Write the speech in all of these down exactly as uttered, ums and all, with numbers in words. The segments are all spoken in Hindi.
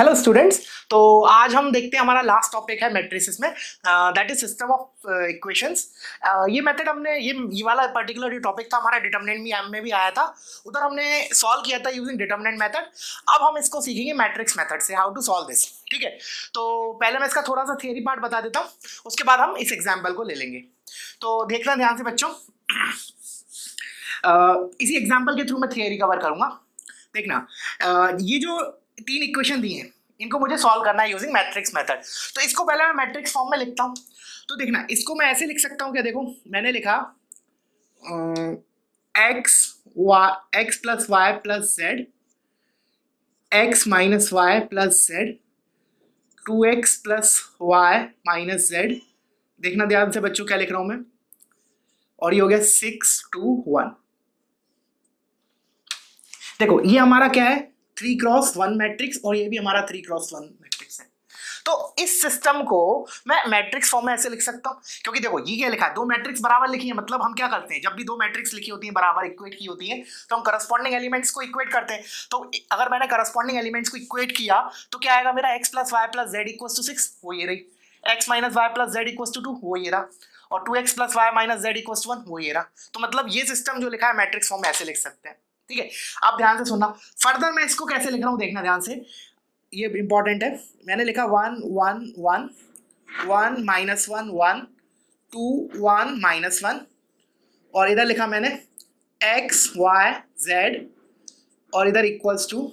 हेलो स्टूडेंट्स, तो आज हम देखते हैं हमारा लास्ट टॉपिक है मैट्रिसेस में, that is system of equations. ये मेथड हमने ये ये वाला पर्टिकुलर टॉपिक था हमारा डिटरमिनेंट में में भी आया था, उधर हमने सॉल्व किया था यूजिंग डिटरमिनेंट मेथड। अब हम इसको सीखेंगे मैट्रिक्स मेथड से, हाउ टू सॉल्व दिस। ठीक है, तो पहले मैं इसका थोड़ा सा थियरी पार्ट बता देता हूँ, उसके बाद हम इस एग्जाम्पल को ले लेंगे। तो देखना ध्यान से बच्चों, uh, इसी एग्जाम्पल के थ्रू मैं थियरी कवर करूंगा। देखना, uh, ये जो तीन इक्वेशन दी हैं इनको मुझे सॉल्व करना है यूजिंग मैट्रिक्स मेथड। तो इसको पहले मैं मैट्रिक्स फॉर्म में लिखता हूँ। तो देखना, इसको मैं ऐसे लिख सकता हूँ, क्या देखो मैंने लिखा x y x plus Y plus z, x minus Y plus z, two x plus Y minus z. देखना ध्यान से बच्चों क्या लिख रहा हूँ मैं, और ये हो गया सिक्स टू वन। देखो ये हमारा क्या है, थ्री क्रॉस वन मैट्रिक्स, और ये भी हमारा थ्री क्रॉस वन मैट्रिक्स है। तो इस सिस्टम को मैं मैट्रिक्स फॉर्म में ऐसे लिख सकता हूँ, क्योंकि देखो ये क्या लिखा है, दो मैट्रिक्स बराबर लिखी है। मतलब हम क्या करते हैं, जब भी दो मैट्रिक्स लिखी होती है बराबर इक्वेट की होती है, तो हम करस्पॉन्डिंग एलिमेंट्स को इक्वेट करते हैं। तो अगर मैंने करस्पॉन्डिंग एलिमेंट्स को इक्वेट किया तो क्या आएगा मेरा, x plus Y plus Z equals to six, वो ये रही, x minus Y plus Z equals to two, वो ये रहा, और two x plus Y minus Z equals to one, वो ये रहा। तो मतलब ये सिस्टम जो लिखा है मैट्रिक्स फॉर्म में ऐसे लिख सकते हैं। ठीक है, आप ध्यान से सुनना, फर्दर मैं इसको कैसे लिख रहा हूँ देखना ध्यान से, ये इंपॉर्टेंट है। मैंने लिखा one one one one minus one one two one minus one, और इधर लिखा मैंने एक्स वाई जेड, और इधर equals to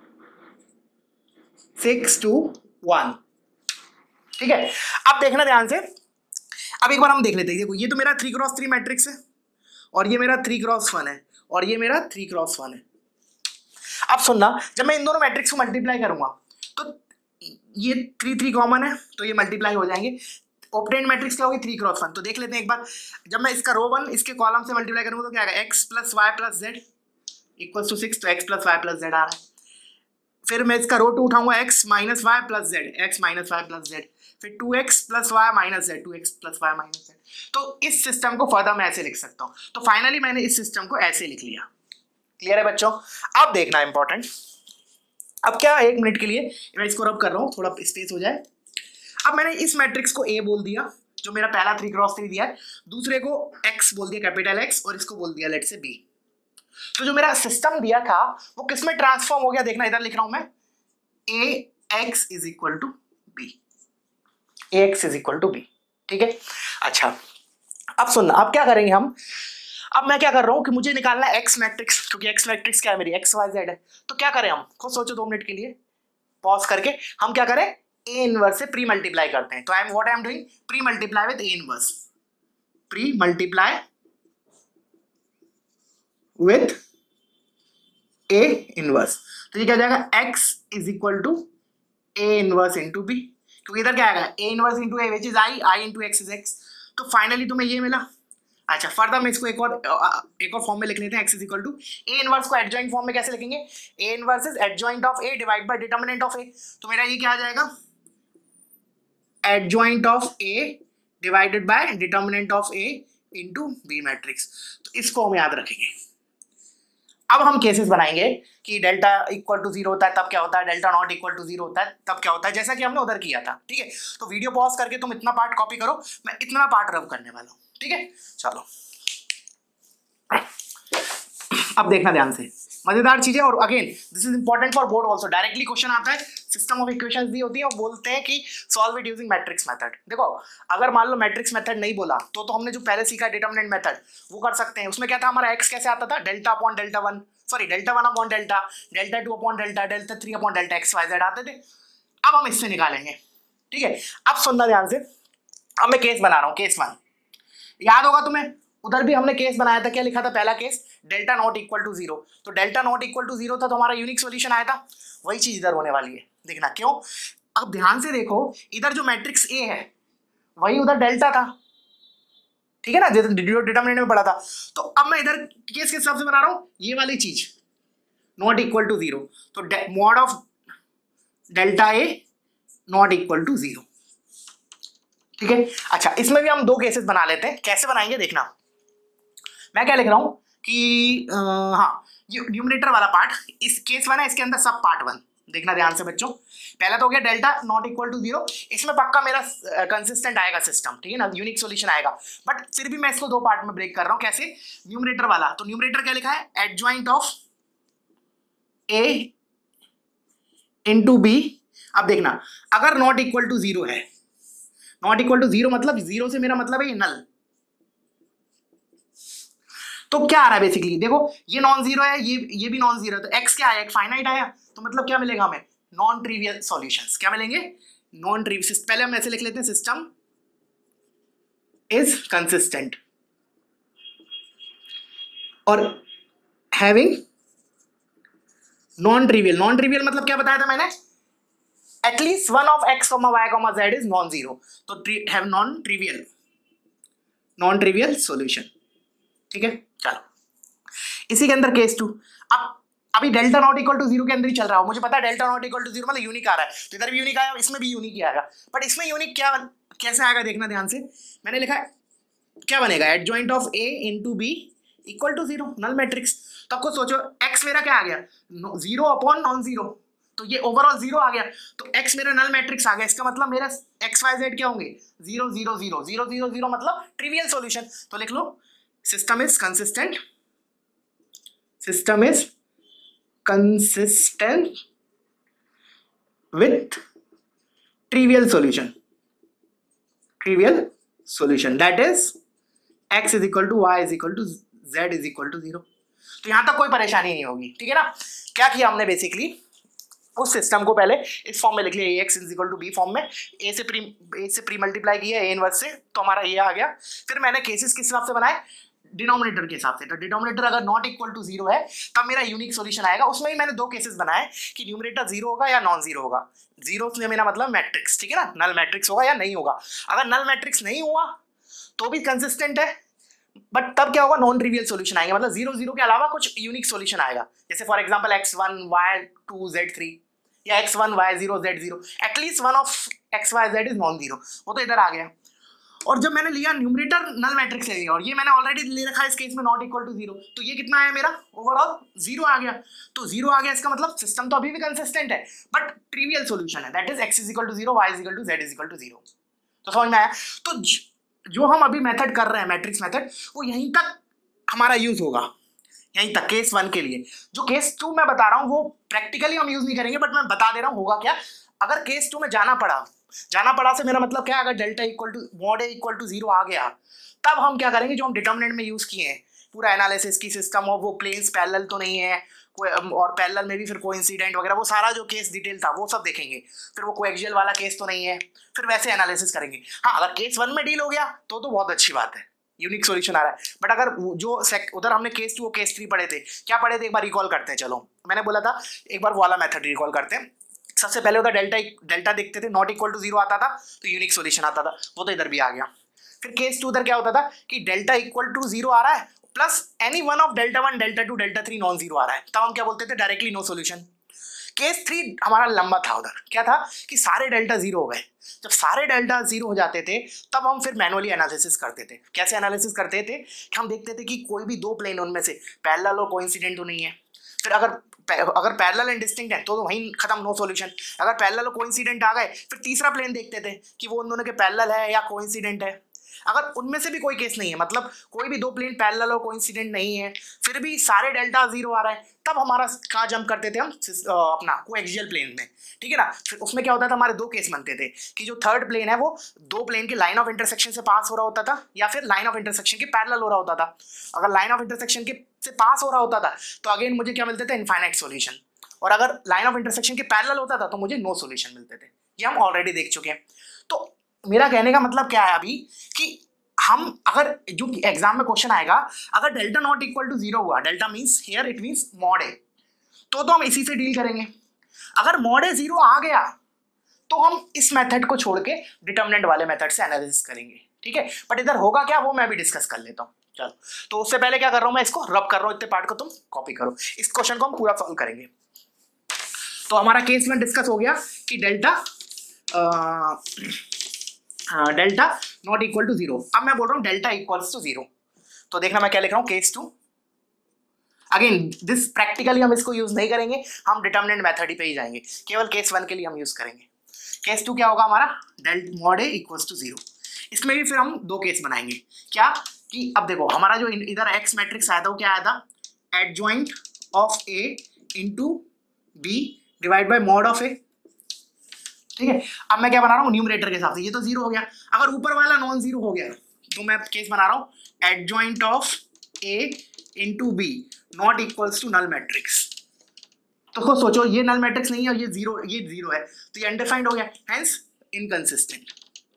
six two one. ठीक है, अब देखना ध्यान से, अब एक बार हम देख लेते हैं। देखो ये तो मेरा थ्री क्रॉस थ्री मैट्रिक्स है, और ये मेरा थ्री क्रॉस वन है, और ये मेरा थ्री क्रॉस वन है। अब सुनना, जब मैं इन दोनों मैट्रिक्स को मल्टीप्लाई करूंगा तो ये थ्री थ्री कॉमन है, तो ये मल्टीप्लाई हो जाएंगे। ऑब्टेन्ड मैट्रिक्स क्या होगी, थ्री क्रॉस वन। तो देख लेते हैं एक बार, जब मैं इसका रो वन इसके कॉलम से मल्टीप्लाई करूंगा तो क्या आएगा, x plus Y plus Z equals to six, तो x plus Y plus z आ रहा है। फिर मैं इसका रो टू उठाऊंगा, x minus Y plus z, x minus Y plus z, फिर two x plus Y minus z, two x plus Y minus z. तो इस सिस्टम को फर्दर मैं ऐसे लिख सकता हूँ। तो फाइनली मैंने इस सिस्टम को ऐसे लिख लिया। क्लियर है बच्चों? अब देखना इंपॉर्टेंट, अब क्या, एक मिनट के लिए मैं इसको रब कर रहा हूँ, थोड़ा स्पेस हो जाए। अब मैंने इस मैट्रिक्स को ए बोल दिया, जो मेरा पहला थ्री क्रॉस थ्री दिया है, दूसरे को एक्स बोल दिया, कैपिटल एक्स, और इसको बोल दिया लेट से बी। तो जो मेरा सिस्टम दिया था वो किसमें ट्रांसफॉर्म हो गया, देखना इधर लिख रहा हूं मैं, A x is equal to B, A x is equal to B. ठीक है, अच्छा अब सुनना, अब क्या करेंगे हम, अब मैं क्या कर रहा हूं कि मुझे निकालना है एक्स मैट्रिक्स, क्योंकि एक्स मैट्रिक्स क्या है मेरी, एक्स वाई जेड है। तो क्या करें हम, खुद सोचो दो मिनट के लिए, पॉज करके हम क्या करें, ए इनवर्स से प्री मल्टीप्लाई करते हैं। तो I am what I am doing, pre multiply with A inverse, pre multiply with A inverse. तो ये क्या हो जाएगा, x is equal to A inverse into B, क्योंकि इधर क्या आएगा, A inverse into A which is I, I into x is x. तो फाइनली तुम्हें ये मिला। अच्छा, फर्दर मैं इसको एक और एक और फॉर्म में लिख लेते हैं, x is equal to A inverse को एडजॉइंट फॉर्म में कैसे लिखेंगे, A inverse is adjoint of A divide by determinant of A. तो मेरा ये क्या आ जाएगा, adjoint of A divided by determinant of A into B matrix. तो इसको हम याद रखेंगे। अब हम केसेस बनाएंगे कि डेल्टा इक्वल टू जीरो होता है तब क्या होता है, delta not equal to zero होता है तब क्या होता है, जैसा कि हमने उधर किया था। ठीक है, तो वीडियो पॉज करके तुम इतना पार्ट कॉपी करो, मैं इतना पार्ट रब करने वाला हूँ। ठीक है, चलो अब देखना ध्यान से, मजेदार चीजें। और again this is important for board also, directly question आता है, सिस्टम ऑफ इक्वेशंस दी होती है और बोलते हैं कि solve it using matrix method. देखो अगर मान लो मैट्रिक्स मेथड नहीं बोला तो तो हमने जो पहले सीखा डिटरमिनेंट मेथड वो कर सकते हैं। उसमें क्या था, हमारा एक्स कैसे आता था, delta upon delta one, sorry delta one upon delta, delta two upon delta, delta three upon delta, x Y z आते थे। अब हम इससे निकालेंगे। ठीक है, अब सुनना ध्यान से, अब मैं केस बना रहा हूँ, केस वन। याद होगा तुम्हें, उधर भी हमने केस बनाया था, क्या लिखा था पहला case, delta not equal to zero. तो delta not equal to zero था तो हमारा यूनिक सॉल्यूशन आया था। वही चीज इधर होने वाली है, देखना क्यों। अब ध्यान से देखो, इधर जो मैट्रिक्स ए है वही उधर डेल्टा था, ठीक है ना, जो डिटरमिनेंट में पढ़ा था। तो अब मैं इधर केस के हिसाब से बना रहा हूं, ये वाली चीज नॉट इक्वल टू जीरो, तो mod of delta A not equal to zero. ठीक है, अच्छा इसमें भी हम दो केसेस बना लेते हैं। कैसे बनाएंगे देखना, मैं क्या लिख रहा हूं कि आ, हाँ, न्यूमरेटर वाला पार्ट इस केस वन है, इसके अंदर सब पार्ट वन, देखना ध्यान से बच्चों, पहला तो हो गया delta not equal to zero, इसमें पक्का मेरा कंसिस्टेंट आएगा सिस्टम, ठीक है ना, यूनिक सॉल्यूशन आएगा। बट फिर भी मैं इसको दो पार्ट में ब्रेक कर रहा हूं, कैसे, न्यूमरेटर वाला, तो न्यूमरेटर क्या लिखा है, adjoint of A into B. अब देखना, अगर नॉट इक्वल टू जीरो है, नॉट इक्वल टू जीरो मतलब जीरो से मेरा मतलब है ये नल, तो क्या आ रहा है बेसिकली, देखो ये नॉन जीरो है, ये ये भी नॉन जीरो है, तो एक्स क्या आया, एक फाइनाइट आया, तो मतलब क्या मिलेगा हमें, नॉन ट्रिवियल सॉल्यूशंस। क्या मिलेंगे, नॉन ट्रिवियल। पहले हम ऐसे लिख लेते हैं, सिस्टम इज कंसिस्टेंट और having non trivial. Non trivial मतलब क्या बताया था मैंने, at least one of x comma y comma z is non zero, तो have non trivial, non trivial solution, ठीक है। चलो इसी के अंदर केस टू, अब अभी delta not equal to zero के अंदर ही चल रहा हो, मुझे पता है delta not equal to zero मतलब यूनिक आ रहा है, तो इधर भी यूनिक आया, इसमें भी यूनिक ही आएगा, बट इसमें यूनिक क्या कैसे आएगा देखना ध्यान से, मैंने लिखा है क्या बनेगा, adjoint of A into B equal to zero, null matrix. तो आपको सोचो एक्स मेरा क्या आ गया, जीरो अपॉन नॉन जीरो, तो ये ओवरऑल जीरो आ गया, तो एक्स मेरा नल मैट्रिक्स आ गया, इसका मतलब मेरा एक्स वाई जेड क्या होंगे, zero zero zero zero zero zero, मतलब ट्रिवियल सॉल्यूशन। तो लिख लो system is consistent, system is consistent with trivial solution, trivial solution that is x is equal to Y is equal to Z is equal to zero. तो यहां तक कोई परेशानी नहीं होगी, ठीक है ना। क्या किया हमने, बेसिकली उस सिस्टम को पहले इस फॉर्म में लिख लिया, x is equal to B form में, a से प्री a से प्री मल्टीप्लाई किया a इनवर्स से, तो हमारा ये आ गया। फिर मैंने केसेस किस हिसाब से बनाए, डिनोमिनेटर के हिसाब से, तो डिनोमिनेटर अगर नॉट इक्वल टू जीरो है तब मेरा यूनिक सॉल्यूशन आएगा। उसमें ही मैंने दो केसेस बनाए कि न्यूमरेटर जीरो होगा या नॉन जीरो होगा। जीरो से मेरा मतलब मैट्रिक्स, ठीक है ना, नल मैट्रिक्स होगा या नहीं होगा। अगर नल मैट्रिक्स नहीं हुआ तो भी कंसिस्टेंट है, बट तब क्या होगा, नॉन ट्रिवियल सॉल्यूशन आएंगे, मतलब जीरो जीरो के अलावा कुछ यूनिक सॉल्यूशन आएगा, जैसे for example x one y two z three या x one y zero z zero, at least one of x Y z is non zero, वो तो इधर आ गया। और जब मैंने लिया न्यूमरेटर नल मैट्रिक्स ले लिया, और ये मैंने ऑलरेडी ले रखा है इस केस में नॉट इक्वल टू जीरो, तो ये कितना आया मेरा, ओवरऑल जीरो आ गया। तो जीरो आ गया, इसका मतलब सिस्टम तो अभी भी कंसिस्टेंट है, बट ट्रिवियल सॉल्यूशन है, that is x is equal to zero, y is equal to Z is equal to zero. तो समझ में आया। तो जो हम अभी मेथड कर रहे हैं, मैट्रिक्स मेथड, वो यहीं तक हमारा यूज होगा, यहीं तक केस वन के लिए। जो केस टू मैं बता रहा हूँ वो प्रैक्टिकली हम यूज नहीं करेंगे, बट मैं बता दे रहा हूँ होगा क्या। अगर केस टू में जाना पड़ा, जाना पड़ा से मेरा मतलब क्या है, अगर delta equal to mod A equal to zero आ गया, तब हम क्या करेंगे, जो हम डिटर्मिनेंट में यूज किए हैं पूरा एनालिसिस की सिस्टम, और वो प्लेन्स पैरेलल तो नहीं है कोई, और पैरेलल में भी फिर कोइंसिडेंट वगैरह, वो सारा जो केस डिटेल था वो सब देखेंगे। फिर वो कोएक्सियल वाला केस तो नहीं है, फिर वैसे एनालिसिस करेंगे। हाँ, अगर केस वन में डील हो गया तो तो बहुत अच्छी बात है, यूनिक सॉल्यूशन आ रहा है। बट अगर जो उधर हमने केस टू और केस थ्री पढ़े थे, क्या पढ़े थे एक बार रिकॉल करते हैं। चलो मैंने बोला था एक बार वो वाला मेथड रिकॉल करते हैं। सबसे पहले होता डेल्टा, डेल्टा देखते थे, नॉट इक्वल टू जीरो आता था तो यूनिक सॉल्यूशन आता था, वो तो इधर भी आ गया। फिर केस टू उधर क्या होता था कि डेल्टा इक्वल टू जीरो आ रहा है plus any one of delta one delta two delta three non zero आ रहा है, तब हम क्या बोलते थे, directly no solution. Case three हमारा लंबा था, उधर क्या था कि सारे डेल्टा जीरो हो गए। जब सारे डेल्टा जीरो हो जाते थे तब हम फिर मैनुअली एनालिसिस करते थे। कैसे एनालिसिस करते थे कि हम देखते थे कि कोई भी दो प्लेन उनमें से पैरेलल और कोइंसिडेंट तो नहीं है। फिर अगर अगर पैरेलल एंड डिस्टिंक्ट है तो, तो वहीं खत्म, नो सॉल्यूशन। अगर पैरेलल और कोइंसिडेंट आ गए फिर तीसरा प्लेन देखते थे कि वो उन दोनों के पैरेलल है या कोइंसिडेंट है। अगर उनमें से भी कोई केस नहीं है, मतलब कोई भी दो प्लेन पैरेलल और कोइंसिडेंट नहीं है, फिर भी सारे डेल्टा जीरो आ रहा है, तब हमारा कहाँ जंप करते थे हम, अपना कोएक्सियल प्लेन में, ठीक है ना। फिर उसमें क्या होता था, हमारे दो केस बनते थे कि जो थर्ड प्लेन है वो दो प्लेन के लाइन ऑफ इंटरसेक्शन से पास हो रहा होता था, या फिर लाइन ऑफ इंटरसेक्शन के पैरेलल हो रहा होता था। अगर लाइन ऑफ इंटरसेक्शन के से पास हो रहा होता था तो अगेन मुझे क्या मिलते थे, इनफाइनाइट सॉल्यूशन, और अगर लाइन ऑफ इंटरसेक्शन के पैरेलल होता था तो मुझे नो सॉल्यूशन मिलते थे। ये हम ऑलरेडी देख चुके हैं। तो मेरा कहने का मतलब क्या है अभी कि हम अगर जो एग्जाम में क्वेश्चन आएगा, अगर delta not equal to zero हुआ, delta means here it means mod A, तो तो हम इसी से डील करेंगे। अगर मॉड ए जीरो आ गया तो हम इस मेथड को छोड़ के डिटर्मिनेंट वाले मेथड से एनालिसिस करेंगे, ठीक है। बट इधर होगा क्या वो मैं भी डिस्कस कर लेता हूँ। चलो, तो उससे पहले क्या कर रहा हूँ मैं, इसको रब कर रहा हूँ, इतने पार्ट को तुम कॉपी करो। इस क्वेश्चन को हम पूरा सॉल्व करेंगे। तो हमारा केस में डिस्कस हो गया कि delta delta not equal to zero. अब मैं बोल रहा हूँ डेल्टा इक्वल्स टू जीरो। तो देखना मैं क्या लिख रहा हूँ, case two, again this practically हम इसको यूज नहीं करेंगे, हम डिटर्मिनेंट मेथड ही पे ही जाएंगे, केवल केस वन के लिए हम यूज करेंगे। केस टू क्या होगा हमारा, del mod A equals to zero. इसमें भी फिर हम दो केस बनाएंगे, क्या कि अब देखो हमारा जो इधर एक्स मैट्रिक्स आया था वो क्या आया था, adjoint of A into B divide by mod of A, ठीक है। अब मैं क्या बना रहा हूँ न्यूमरेटर के हिसाब से, ये तो जीरो हो गया, अगर ऊपर वाला नॉन जीरो हो गया तो मैं केस बना रहा हूँ adjoint of A into B not equals to null matrix. तो खुद सोचो ये नल मैट्रिक्स नहीं है और ये जीरो, ये जीरो है तो ये अनडिफाइंड हो गया, हेंस इनकंसिस्टेंट।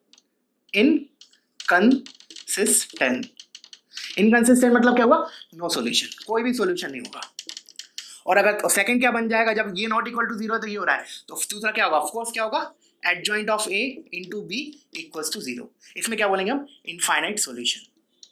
इनकंसिस्टेंट इनकंसिस्टेंट मतलब क्या हुआ, नो सॉल्यूशन, कोई भी सॉल्यूशन नहीं होगा। और अगर सेकंड क्या बन जाएगा, जब ये नॉट इक्वल टू जीरो है तो ये हो रहा है, तो दूसरा क्या होगा, ऑफ कोर्स क्या होगा, adjoint of A into B equals to zero. इसमें क्या बोलेंगे हम, इनफाइनाइट सॉल्यूशन,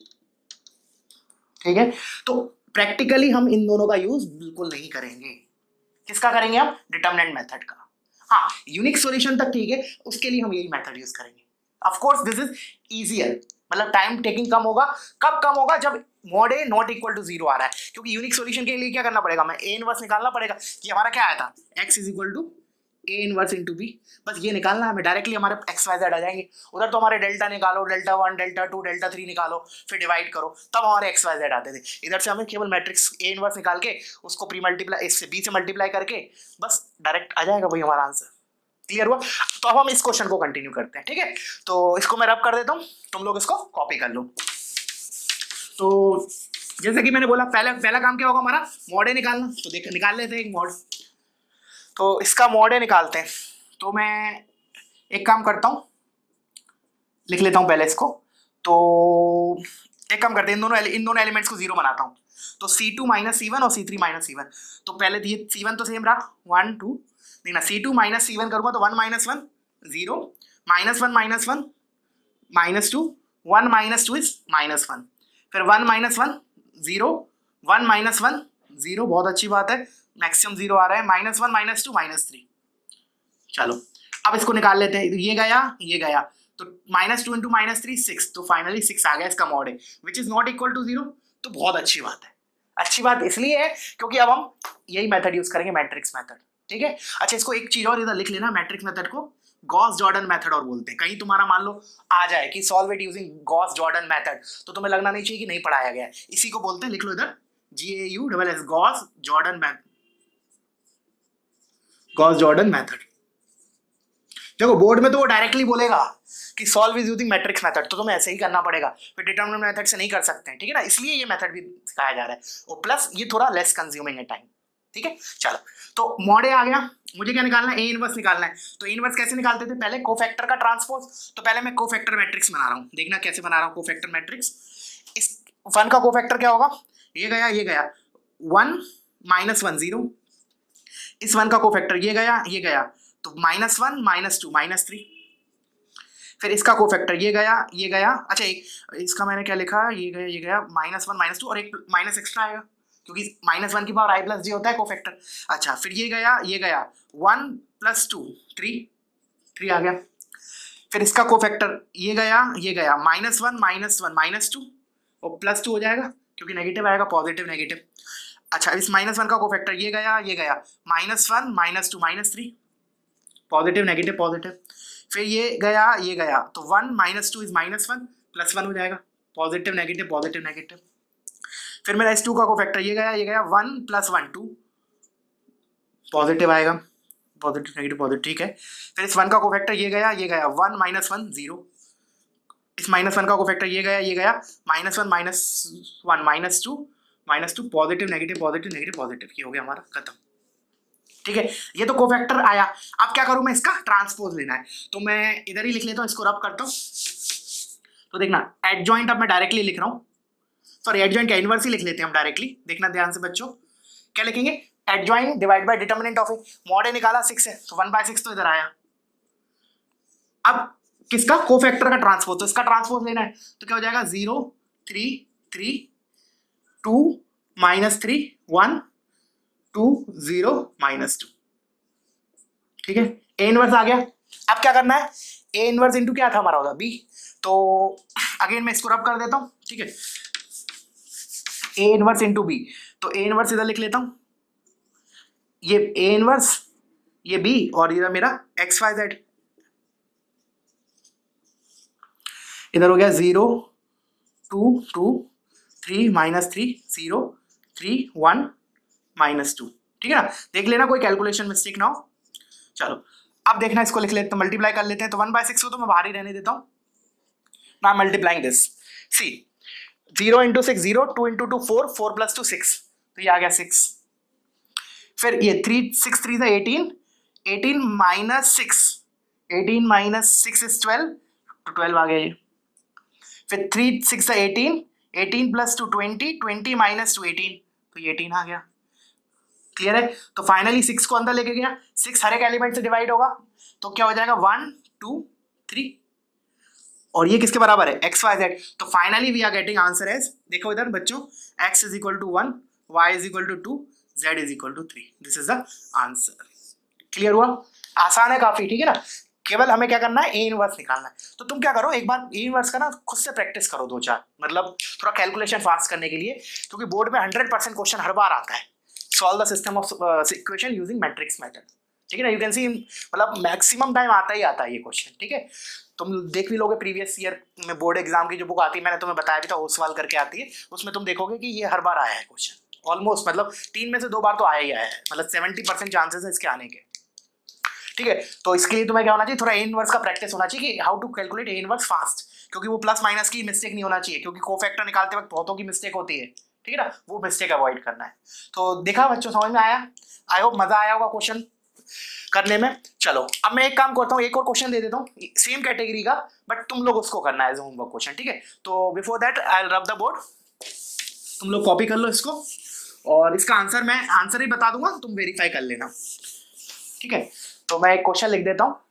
ठीक है। तो प्रैक्टिकली हम इन दोनों का यूज बिल्कुल नहीं करेंगे, किसका करेंगे हम, डिटर्मिनेंट मेथड का। हाँ यूनिक सॉल्यूशन तक ठीक है, उसके लिए हम यही मेथड यूज करेंगे। Of course this is easier, मतलब टाइम टेकिंग कम होगा, कब कम होगा, जब mod A not equal to zero आ रहा है, क्योंकि यूनिक सॉल्यूशन के लिए क्या करना पड़ेगा, मैं ए इनवर्स निकालना पड़ेगा, कि हमारा क्या आया था, x is equal to A inverse into B, बस ये निकालना है हमें, डायरेक्टली हमारे एक्स वाई जेड आ जाएंगे। उधर तो हमारे डेल्टा निकालो, delta one delta two delta three निकालो, फिर डिवाइड करो, तब हमारे एक्स वाई जेड आते थे। इधर से हमें केवल मैट्रिक्स ए इनवर्स निकाल के उसको प्री मल्टीप्लाई, इससे बी से मल्टीप्लाई करके बस डायरेक्ट आ जाएगा वही हमारा आंसर। क्लियर हुआ। तो अब हम इस क्वेश्चन को कंटिन्यू करते हैं, ठीक है। तो इसको मैं रब कर देता हूँ, तुम लोग इसको कॉपी कर लो। तो जैसे कि मैंने बोला, पहला पहला काम क्या होगा हमारा, मॉड ए निकालना। तो देख निकाल लेते हैं एक मॉड, तो इसका मॉड ए निकालते हैं। तो मैं एक काम करता हूँ, लिख लेता हूँ पहले इसको। तो एक काम करते हैं, इन दोनों इन दोनों एलिमेंट्स को जीरो बनाता हूँ। तो C two minus C one और C three minus C one. तो पहले ये सी वन तो सेम रहा, वन टू, देखना C two minus C one करूँगा तो one minus one zero, minus one minus one minus two, one minus two is minus one, फिर one minus one zero, one minus one zero, बहुत अच्छी बात है, मैक्सिमम जीरो आ रहा है, minus one minus two minus three. चलो अब इसको निकाल लेते हैं, ये गया ये गया, तो minus two into minus three six, तो फाइनली सिक्स आ गया इसका मॉड है, which is not equal to zero. तो बहुत अच्छी बात है, अच्छी बात इसलिए है क्योंकि अब हम यही मेथड यूज करेंगे, मैट्रिक्स मेथड, ठीक है। अच्छा इसको एक चीज और इधर लिख लेना, मैट्रिक्स मेथड को गॉस जॉर्डन मेथड और बोलते हैं। कहीं तुम्हारा मान लो आ जाए कि solve it using Gauss Jordan method, तो तुम्हें लगना नहीं चाहिए कि नहीं पढ़ाया गया है, इसी को बोलते हैं, लिख लो इधर G A U double S, Gauss Jordan method, Gauss Jordan method. देखो बोर्ड में तो वो डायरेक्टली बोलेगा कि solve is using matrix method, तो तुम्हें ऐसे ही करना पड़ेगा, फिर डिटरमिनेंट मेथड से नहीं कर सकते हैं, ठीक है ना, इसलिए ये मेथड भी सिखाया जा रहा है, और प्लस ये थोड़ा लेस कंज्यूमिंग है टाइम, ठीक है। चलो तो मॉड ए आ गया, मुझे क्या निकालना है, ए इनवर्स निकालना है। तो ए इनवर्स कैसे निकालते थे, पहले कोफैक्टर का ट्रांसपोज। तो पहले मैं कोफैक्टर मैट्रिक्स बना रहा हूँ, देखना कैसे बना रहा हूँ कोफैक्टर मैट्रिक्स। इस वन का कोफैक्टर क्या होगा, ये गया ये गया, वन माइनस वन जीरो, इस वन का कोफैक्टर ये गया ये गया, तो minus one minus two minus three, फिर इसका कोफैक्टर ये गया ये गया, अच्छा एक इसका मैंने क्या लिखा, ये गया ये गया, माइनस वन माइनस टू, और एक माइनस एक्स्ट्रा आएगा क्योंकि माइनस वन की पावर आई प्लस जी होता है कोफैक्टर। अच्छा फिर ये गया ये गया, one plus two three, three आ गया, फिर इसका कोफैक्टर ये गया ये गया, minus one minus one minus two, और प्लस टू हो जाएगा क्योंकि नेगेटिव आएगा, पॉजिटिव नेगेटिव। अच्छा इस माइनस वन का कोफैक्टर ये गया ये गया, minus one minus two minus three, positive negative positive, फिर ये गया ये गया, तो one minus two is minus one, plus one हो जाएगा, पॉजिटिव नेगेटिव पॉजिटिव नेगेटिव। फिर मेरा इस टू का कोफैक्टर ये गया ये गया, one plus one two, positive आएगा, पॉजिटिव नेगेटिव पॉजिटिव, ठीक है। फिर इस वन का कोफैक्टर ये गया ये गया, वन माइनस वन जीरो, इस माइनस वन का कोफैक्टर ये गया ये गया, minus one minus one minus two minus two, positive negative positive negative positive, ये हो गया हमारा खत्म, ठीक है। ये तो कोफैक्टर आया, अब क्या करूं मैं, इसका ट्रांसपोज लेना है, तो मैं इधर ही लिख लेता हूं, इसको रब करता हूं। तो देखना एडजॉइंट अब मैं डायरेक्टली लिख रहा हूं, सॉरी एडजॉइंट का इनवर्स ही लिख लेते हैं हम डायरेक्टली, देखना ध्यान से बच्चों, क्या लिखेंगे, adjoint divide by determinant of A, mod A निकाला सिक्स है तो वन बाय सिक्स तो इधर आया। अब किसका, कोफैक्टर का ट्रांसपोज, तो इसका ट्रांसपोज लेना है, तो क्या हो जाएगा, zero three three two minus three one two zero minus two, ठीक है। ए इनवर्स आ गया, अब क्या करना है, ए इनवर्स इंटू क्या था हमारा होगा बी, तो अगेन मैं इसको रब कर देता हूं, ठीक है। ए इनवर्स इंटू बी, तो ए इनवर्स इधर लिख लेता हूं, ये ए इनवर्स, ये बी, और इधर मेरा एक्स वाई जेड। इधर हो गया zero two two three minus three zero three one minus two, ठीक है ना। देख लेना कोई कैलकुलेशन मिस्टेक ना हो। चलो अब देखना, इसको लिख लेते हैं, मल्टीप्लाई कर लेते हैं। तो वन बाय सिक्स को तो मैं बाहर ही रहने देता हूं ना, multiplying this, C zero into six zero, two into two four, four plus two six, तो ये आ गया सिक्स। फिर ये थ्री सिक्स थ्री से eighteen, eighteen minus six, eighteen minus six is twelve, twelve ट्वेल्व आ गया ये। फिर थ्री सिक्स से eighteen, eighteen plus two twenty, twenty minus two eighteen, तो ये एटीन आ गया। क्लियर है। तो फाइनली सिक्स को अंदर लेके गया, सिक्स हर एक एलिमेंट से डिवाइड होगा, तो क्या हो जाएगा वन टू थ्री, और ये किसके बराबर है, एक्स वाई जेड। तो finally we are getting answer as, देखो इधर बच्चों, X is equal to one, Y is equal to two, Z is equal to three, this is the answer. Clear हुआ, आसान है काफी, ठीक है ना। केवल हमें क्या करना है, ए इनवर्स निकालना है। तो तुम क्या करो, एक बार ए इनवर्स का ना खुद से प्रैक्टिस करो दो चार, मतलब थोड़ा कैलकुलेशन फास्ट करने के लिए, क्योंकि बोर्ड में हंड्रेड परसेंट क्वेश्चन हर बार आता है। Solve the system of equation using matrix method, ठीक है ना। यू कैन सी, मतलब मैक्सिमम टाइम आता ही आता है ये क्वेश्चन, ठीक है। तुम देख भी लोगे प्रीवियस ईयर में बोर्ड एग्जाम की जो बुक आती है, मैंने तुम्हें बताया भी था, ओसवाल करके आती है, उसमें तुम देखोगे कि ये हर बार आया है क्वेश्चन, ऑलमोस्ट, मतलब तीन में से दो बार तो आया ही आया है, मतलब सेवेंटी परसेंट चांसेस है इसके आने के, ठीक है। तो इसके लिए तुम्हें क्या होना चाहिए, थोड़ा ए इनवर्स का प्रैक्टिस होना चाहिए कि how to calculate A inverse fast, क्योंकि वो प्लस माइनस की मिस्टेक नहीं होना चाहिए, क्योंकि कोफैक्टर निकालते वक्त बहुतों की मिस्टेक होती है, ठीक है ना, वो मिस्टेक अवॉइड करना है। तो देखा बच्चों, समझ में आया, आई होप मजा आया होगा क्वेश्चन करने में। चलो अब मैं एक काम करता हूँ, एक और क्वेश्चन दे देता हूँ सेम कैटेगरी का, बट तुम लोग उसको करना है एज होमवर्क क्वेश्चन, ठीक है। तो before that I will rub the board, तुम लोग कॉपी कर लो इसको, और इसका आंसर मैं आंसर ही बता दूंगा, तुम वेरीफाई कर लेना, ठीक है। तो मैं एक क्वेश्चन लिख देता हूं,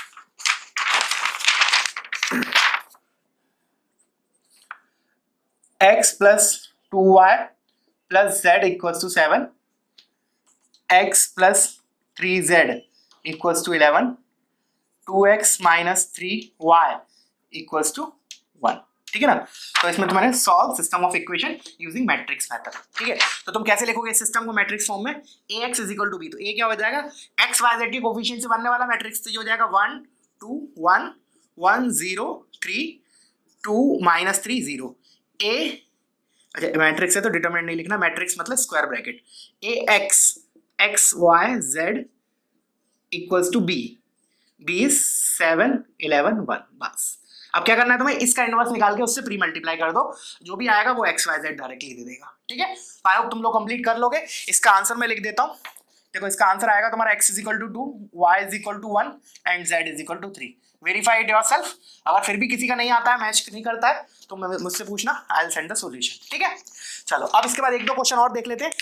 x plus two Y plus Z equals to seven, X plus three Z equals to eleven, two X minus three Y equals to one, ठीक है ना। तो इसमें तुम्हारे solve system of equation using matrix method, ठीक है। तो तुम कैसे लिखोगे इस सिस्टम को मैट्रिक्स फॉर्म में, A x is equal to B, तो ए क्या हो जाएगा, एक्स वाई जेड की कोफिशिएंट से बनने वाला मैट्रिक्स, तो ये हो जाएगा one two one one zero three two minus three zero, A, अच्छा मैट्रिक्स है तो डिटरमिनेंट नहीं लिखना, मैट्रिक्स मतलब square bracket, A X X Y Z equals to B, B is seven eleven one, बस। अब क्या करना है तुम्हें, इसका इनवर्स निकाल के उससे प्री मल्टीप्लाई कर दो, जो भी आएगा वो एक्स वाई जेड डायरेक्टली दे देगा, ठीक है। आई होप तुम लोग कंप्लीट कर लोगे। इसका आंसर मैं लिख देता हूँ, देखो इसका आंसर आएगा तुम्हारा x is equal to two, Y is equal to one and z is equal to three. Verify it yourself, अगर फिर भी किसी का नहीं आता है, मैच नहीं करता है, तो मुझसे पूछना, I will send the solution, ठीक है। चलो अब इसके बाद एक दो क्वेश्चन और देख लेते हैं,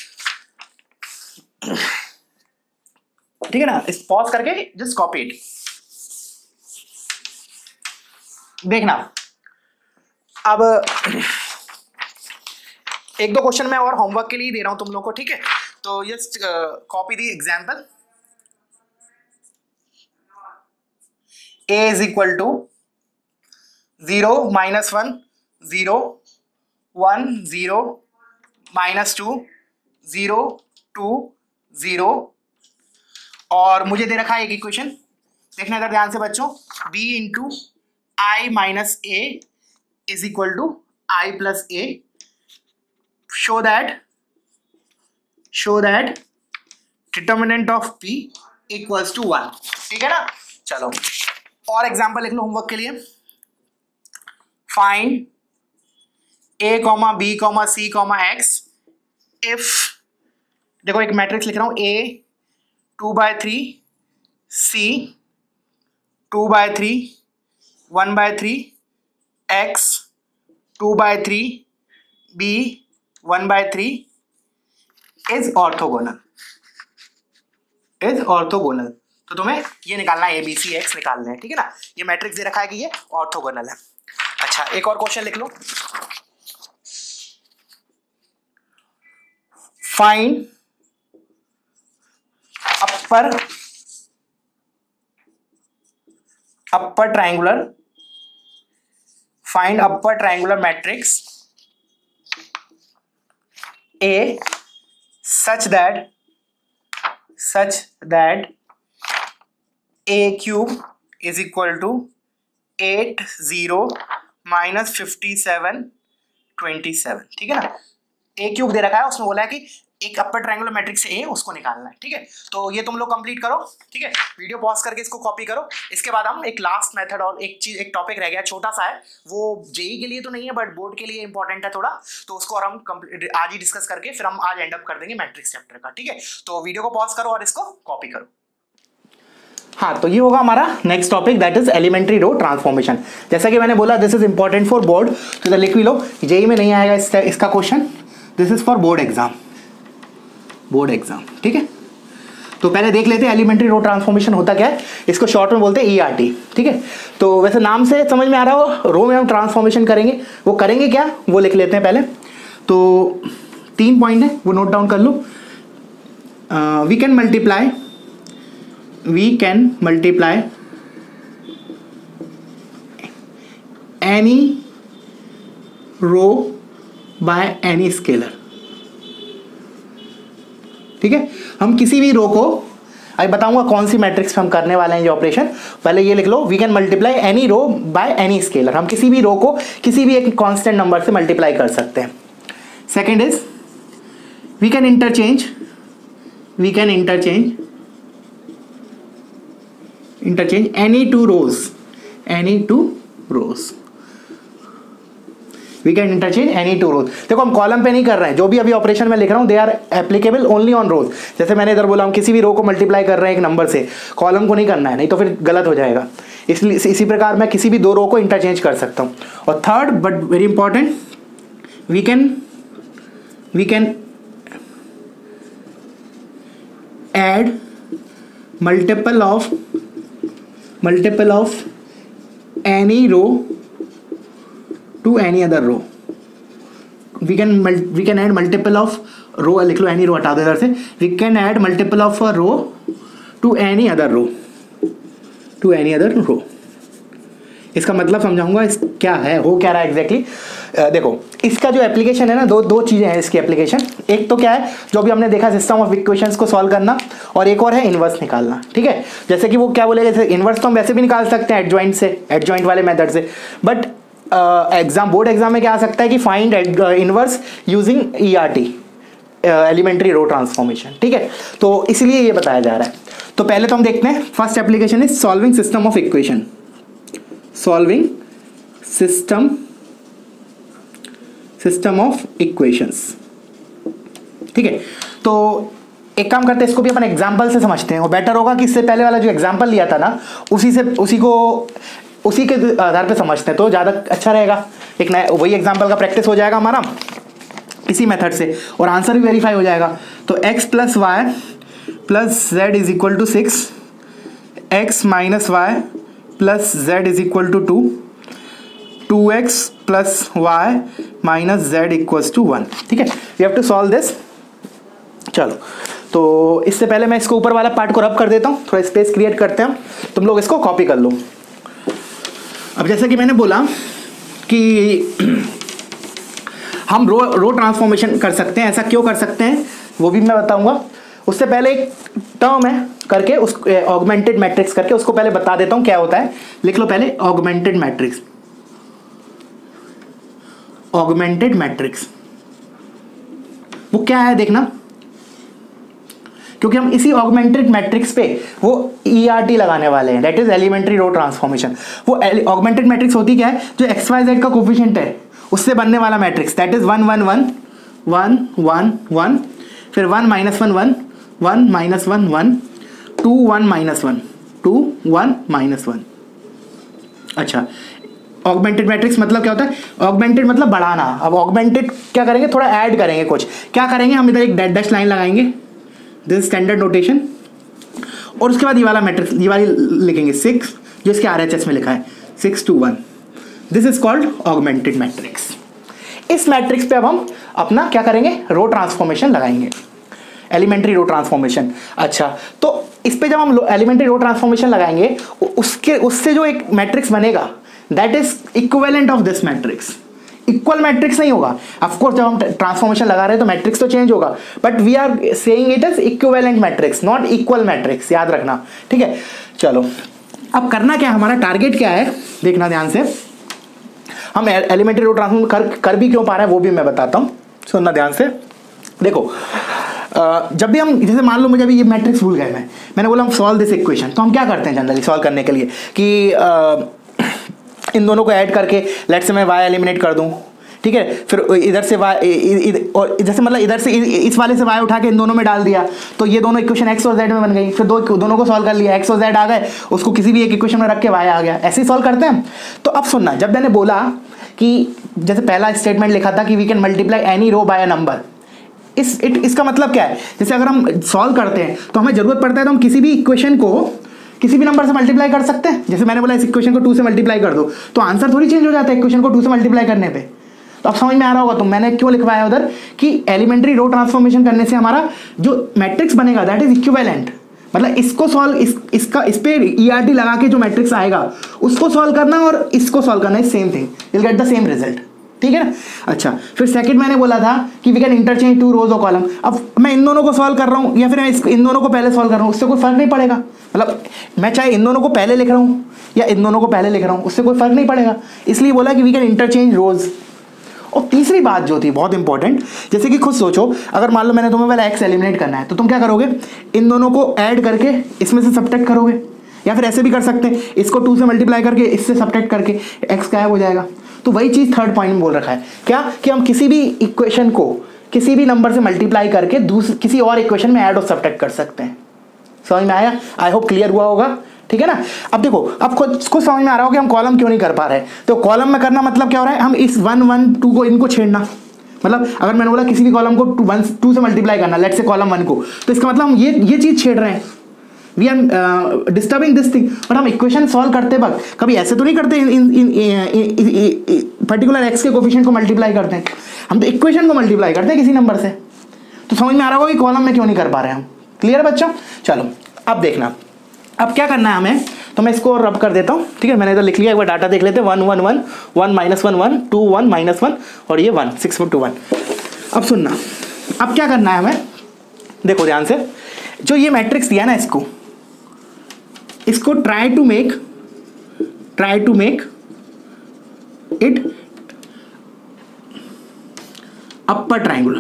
ठीक है ना। इस पॉज करके जस्ट कॉपी इट, देखना। अब एक दो क्वेश्चन मैं और होमवर्क के लिए दे रहा हूं तुम लोग को, ठीक है। तो just copy the example, a is equal to zero minus one zero one zero minus two zero two zero, और मुझे दे रखा है एक इक्वेशन, देखना इधर ध्यान से बच्चों, b into I minus A is equal to I plus A, show that show that determinant of p equals to one, ठीक है ना। चलो और एग्जांपल लिख लो होमवर्क के लिए, find a comma B comma C comma X if, देखो एक मैट्रिक्स लिख रहा हूं, a two by three, C two by three, one by three, X two by three, B one by three is orthogonal, is orthogonal. तो तुम्हें ये निकालना है, ए बी सी एक्स निकालना है, ठीक है ना। ये मैट्रिक्स दे रखा है कि ये ऑर्थोगोनल है। अच्छा एक और क्वेश्चन लिख लो, find upper upper triangular find upper triangular matrix A such that such that A cube is equal to eight zero minus fifty seven twenty seven, ठीक है ना। ए क्यूब दे रखा है, उसमें बोला है कि एक अपर ट्रायंगुलर मैट्रिक्स ए उसको निकालना है, ठीक है। तो ये तुम लोग कंप्लीट करो, ठीक है। वीडियो पॉज करके इसको कॉपी करो। इसके बाद हम एक लास्ट मेथड और एक चीज एक टॉपिक रह गया, छोटा सा है, वो जेई के लिए तो नहीं है बट बोर्ड के लिए इंपॉर्टेंट है थोड़ा, तो उसको और हम आज ही डिस्कस करके फिर हम आज एंड अप कर देंगे मैट्रिक्स चैप्टर का, ठीक है। तो वीडियो को पॉज करो और इसको कॉपी करो। हाँ, तो ये होगा हमारा next topic, that is elementary row transformation. जैसा कि मैंने बोला this is important for board, तो इधर लिख भी लो, जेई में नहीं आएगा इसका, इसका question, this is for board exam, board exam, ठीक है। तो पहले देख लेते हैं एलिमेंट्री रो ट्रांसफॉर्मेशन होता क्या है, इसको शॉर्ट में बोलते हैं ईआरटी, ठीक है। तो वैसे नाम से समझ में आ रहा हो, रो में हम ट्रांसफॉर्मेशन करेंगे, वो करेंगे क्या वो लिख लेते हैं पहले। तो तीन पॉइंट है वो नोट डाउन कर लो। We can multiply we can multiply any row by any scalar, ठीक है। हम किसी भी रो को, अभी बताऊंगा कौन सी मैट्रिक्स हम करने वाले हैं ये ऑपरेशन, पहले ये लिख लो, we can multiply any row by any scalar, हम किसी भी रो को किसी भी एक कांस्टेंट नंबर से मल्टीप्लाई कर सकते हैं। Second is we can interchange we can interchange interchange any two rows any two rows we can interchange any two rows. देखो हम कॉलम पे नहीं कर रहे हैं, जो भी अभी ऑपरेशन में लिख रहा हूं they are applicable only on rows. जैसे मैंने इधर बोला हम किसी भी रो को मल्टीप्लाई कर रहे हैं एक नंबर से, कॉलम को नहीं करना है, नहीं तो फिर गलत हो जाएगा। इसलिए इसी प्रकार मैं किसी भी दो रो को इंटरचेंज कर सकता हूँ। और third but very important, we can we can add multiple of multiple of any row to any other row, we can we can add multiple of row, लिख लो any row हटा दो इधर से, we can add multiple of a row to any other row to any other row। इसका मतलब समझाऊंगा इस क्या है, हो क्या रहा है एग्जैक्टली exactly। देखो इसका जो एप्लीकेशन है ना, दो दो चीज़ें हैं इसकी एप्लीकेशन। एक तो क्या है जो अभी हमने देखा सिस्टम ऑफ इक्वेशंस को सॉल्व करना, और एक और है इन्वर्स निकालना, ठीक है। जैसे कि वो क्या बोलेगा, जैसे इन्वर्स तो हम वैसे भी निकाल सकते हैं एडजॉइंट से, एडजॉइंट वाले मेथड से, बट एग्जाम बोर्ड एग्जाम में क्या आ सकता है कि find inverse using E R T, elementary row transformation, ठीक है। तो इसलिए ये बताया जा रहा है। तो पहले तो हम देखते हैं, first application is solving system of equation, solving system system of equations, ठीक है। तो एक काम करते हैं, इसको भी अपन एग्जाम्पल से समझते हैं, और बेटर होगा कि इससे पहले वाला जो एग्जाम्पल लिया था ना, उसी से उसी को उसी के आधार पे समझते हैं तो ज़्यादा अच्छा रहेगा। एक नया वही एग्जाम्पल का प्रैक्टिस हो जाएगा हमारा इसी मेथड से, और आंसर भी वेरीफाई हो जाएगा। तो x plus Y plus Z is equal to six, X minus Y plus Z is equal to two, two x plus Y minus Z equals to one, ठीक है। We have to solve this. चलो, तो इससे पहले मैं इसको ऊपर वाला पार्ट को रब कर देता हूँ, थोड़ा स्पेस क्रिएट करते हैं, तुम लोग इसको कॉपी कर लो। अब जैसे कि मैंने बोला कि हम रो रो ट्रांसफॉर्मेशन कर सकते हैं, ऐसा क्यों कर सकते हैं वो भी मैं बताऊंगा। उससे पहले एक टर्म है करके उस ऑगमेंटेड मैट्रिक्स करके, उसको पहले बता देता हूँ क्या होता है। लिख लो पहले ऑगमेंटेड मैट्रिक्स, ऑगमेंटेड मैट्रिक्स वो क्या है देखना, क्योंकि हम इसी ऑगमेंटेड मैट्रिक्स पे वो ई आर टी लगाने वाले हैं, that is elementary row transformation. वो ऑगमेंटेड मैट्रिक्स होती क्या है, जो एक्स वाई जेड का कोफिशिएंट है उससे बनने वाला matrix, that is one one one one one one, फिर one minus one one one minus one one, two one minus one two one minus one. अच्छा, ऑगमेंटेड मैट्रिक्स मतलब क्या होता है, ऑगमेंटेड मतलब बढ़ाना। अब ऑगमेंटेड क्या करेंगे, थोड़ा ऐड करेंगे, कुछ क्या करेंगे हम, इधर एक डेड डैश लाइन लगाएंगे, दिस स्टैंडर्ड नोटेशन, और उसके बाद ये वाला मैट्रिक्स ये वाली लिखेंगे सिक्स, जो इसके आर एच एस में लिखा है six two one, this is called augmented matrix. इस मैट्रिक्स पे अब हम अपना क्या करेंगे, रो ट्रांसफॉर्मेशन लगाएंगे, एलिमेंट्री रो ट्रांसफॉर्मेशन। अच्छा, तो इस पे जब हम एलिमेंट्री रो ट्रांसफॉर्मेशन लगाएंगे, उसके उससे जो एक मैट्रिक्स बनेगा that is equivalent of this matrix, equal matrix नहीं होगा। ऑफ कोर्स जब हम ट्रांसफॉर्मेशन लगा रहे हैं तो मैट्रिक्स तो चेंज होगा, but we are saying it as equivalent matrix, not equal matrix, याद रखना, ठीक है। चलो अब करना क्या है, हमारा टारगेट क्या है, देखना ध्यान से। हम एलिमेंट्री रो ट्रांसफॉर्म कर कर भी क्यों पा रहे हैं वो भी मैं बताता हूँ, सुनना ध्यान से। देखो जब भी हम, जैसे मान लो मुझे अभी ये मैट्रिक्स भूल गए, मैं मैंने बोला हम सॉल्व दिस इक्वेशन, तो हम क्या करते हैं जनरली सॉल्व करने के लिए कि आ, इन दोनों को ऐड करके लेट्स से मैं y एलिमिनेट कर दूं, ठीक है, फिर इधर से y और जैसे मतलब इधर से इस वाले से y उठा के इन दोनों में डाल दिया, तो ये दोनों इक्वेशन x और z में बन गई। फिर दो दोनों को सॉल्व कर लिया, x और z आ गए, उसको किसी भी एक इक्वेशन में रख के y आ गया, ऐसे ही सॉल्व करते हैं। तो अब सुनना, जब मैंने बोला कि जैसे पहला स्टेटमेंट लिखा था कि we can multiply any row by a number, is it इसका मतलब क्या है, जैसे अगर हम सॉल्व करते हैं तो हमें जरूरत पड़ता है तो हम किसी भी इक्वेशन को किसी भी नंबर से मल्टीप्लाई कर सकते हैं। जैसे मैंने बोला इस इक्वेशन को टू से मल्टीप्लाई कर दो, तो आंसर थोड़ी चेंज हो जाता है इक्वेशन को टू से मल्टीप्लाई करने पे। तो अब समझ में आ रहा होगा, तो मैंने क्यों लिखवाया उधर कि एलिमेंट्री रो ट्रांसफॉर्मेशन करने से हमारा जो मैट्रिक्स बनेगा दैट इज इक्विवेलेंट, मतलब इसको सॉल्व इस इसका इस पे ई आर टी लगा के जो मैट्रिक्स आएगा उसको सॉल्व करना और इसको सॉल्व करना है, same thing, will get the same result, ठीक है ना। अच्छा, फिर सेकंड मैंने बोला था कि we can interchange two rows और कॉलम। अब मैं इन दोनों को सॉल्व कर रहा हूँ या फिर मैं इन दोनों को पहले सॉल्व कर रहा हूँ, उससे कोई फर्क नहीं पड़ेगा। मतलब मैं चाहे इन दोनों को पहले लिख रहा हूँ या इन दोनों को पहले लिख रहा हूँ, उससे कोई फर्क नहीं पड़ेगा, इसलिए बोला कि वी कैन इंटरचेंज रोज। और तीसरी बात जो थी बहुत इंपॉर्टेंट, जैसे कि खुद सोचो, अगर मान लो मैंने तुम्हें पहले एक्स एलिमिनेट करना है तो तुम क्या करोगे, इन दोनों को ऐड करके इसमें से सब्ट्रैक्ट करोगे, या फिर ऐसे भी कर सकते हैं, इसको टू से मल्टीप्लाई करके इससे सब्ट्रैक्ट करके एक्स गायब हो जाएगा। तो वही चीज़ थर्ड पॉइंट में बोल रखा है, क्या कि हम किसी भी इक्वेशन को किसी भी नंबर से मल्टीप्लाई करके दूसरे किसी और इक्वेशन में ऐड और सब्ट्रैक्ट कर सकते हैं। समझ में आया? आई होप क्लियर हुआ होगा, ठीक है ना। अब देखो, अब खुद खुद समझ में आ रहा हो कि हम कॉलम क्यों नहीं कर पा रहे। तो कॉलम में करना मतलब क्या हो रहा है, हम इस वन वन टू को इनको छेड़ना, मतलब अगर मैंने बोला किसी भी कॉलम को टू वन टू से मल्टीप्लाई करना, लेट से कॉलम वन को, तो इसका मतलब हम ये ये चीज़ छेड़ रहे हैं, we are disturbing this thing. But हम इक्वेशन सॉल्व करते वक्त कभी ऐसे तो नहीं करते इन इन पर्टिकुलर एक्स के कोफिशिएंट को मल्टीप्लाई करते हैं, हम तो इक्वेशन को मल्टीप्लाई करते हैं किसी नंबर से। तो समझ में आ रहा होगा कि कॉलम में क्यों नहीं कर पा रहे हैं हम। क्लियर है बच्चों? चलो अब देखना, अब क्या करना है हमें, तो मैं इसको रब कर देता हूँ, ठीक है। मैंने इधर लिख लिया, एक बार डाटा देख लेते हैं, one one one one minus one one two one minus one और ये वन सिक्स टू वन। अब सुनना, अब क्या करना है हमें, देखो ध्यान से, जो ये मैट्रिक्स दिया ना, इसको इसको try to make try to make it upper triangular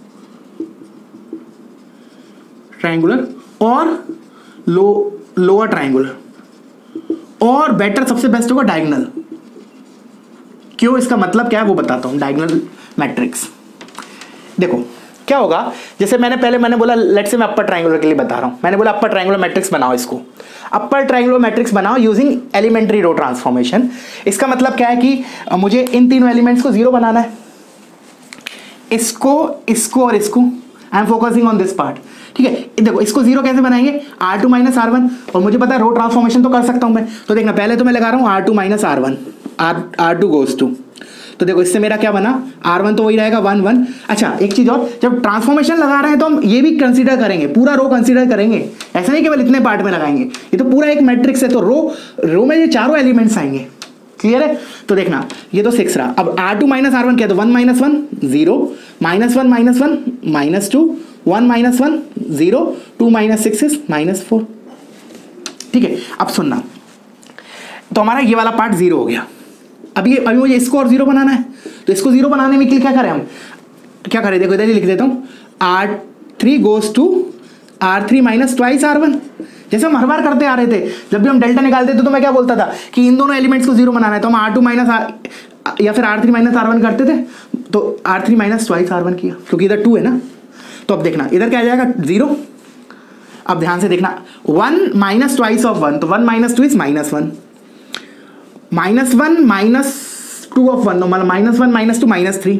triangular और लो लोअर ट्राइंगुलर, और बेटर सबसे बेस्ट होगा डायगोनल। क्यों, इसका मतलब क्या है वो बताता हूं। डायगोनल मैट्रिक्स, देखो क्या होगा, जैसे मैंने पहले मैंने बोला, लेट्स से मैं अपर ट्राइंगुलर के लिए बता रहा हूं, मैंने बोला अपर ट्राइंगुलर मैट्रिक्स बनाओ, इसको अपर ट्राइंगुलर मैट्रिक्स बनाओ यूजिंग एलिमेंट्री रो ट्रांसफॉर्मेशन। इसका मतलब क्या है कि मुझे इन तीनों एलिमेंट्स को जीरो बनाना है, इसको इसको और इसको, I am focusing on this part, ठीक है। देखो इसको जीरो कैसे बनाएंगे, R two minus R one, और मुझे पता है रो ट्रांसफॉर्मेशन तो कर सकता हूं मैं। तो देखना, पहले तो मैं लगा रहा हूं R two minus R one, R R two goes to, तो देखो इससे मेरा क्या बना, आर वन तो वही रहेगा वन वन। अच्छा एक चीज और, जब ट्रांसफॉर्मेशन लगा रहे हैं तो हम ये भी कंसीडर करेंगे, पूरा रो कंसीडर करेंगे, ऐसा नहीं केवल इतने पार्ट में लगाएंगे, ये तो पूरा एक मैट्रिक्स है, तो रो रो में ये चारों एलिमेंट्स आएंगे। क्लियर है? तो देखना ये तो सिक्स रहा, अब R two minus R one क्या, तो one minus one zero, minus one minus one minus two, one minus one zero, two minus six is minus four, ठीक है। अब सुनना, तो हमारा ये वाला पार्ट जीरो हो गया। अब ये अभी मुझे इसको और जीरो बनाना है, तो इसको जीरो बनाने में क्या करें हम, क्या करें, देखो इधर ही लिख देता हूं, R three goes to R three minus twice R one, जैसे हम हर बार करते आ रहे थे। जब भी हम डेल्टा निकालते थे तो मैं क्या बोलता था कि इन दोनों एलिमेंट्स को जीरो बनाना है, तो हम आर टू माइनस आर या फिर R three minus R one करते थे, तो R three minus twice R one किया, क्योंकि इधर टू है ना। तो अब देखना इधर क्या आ जाएगा, जीरो। अब ध्यान से देखना, one minus twice of one, तो one minus two is minus one, minus one minus two of one, मतलब minus one minus two minus three,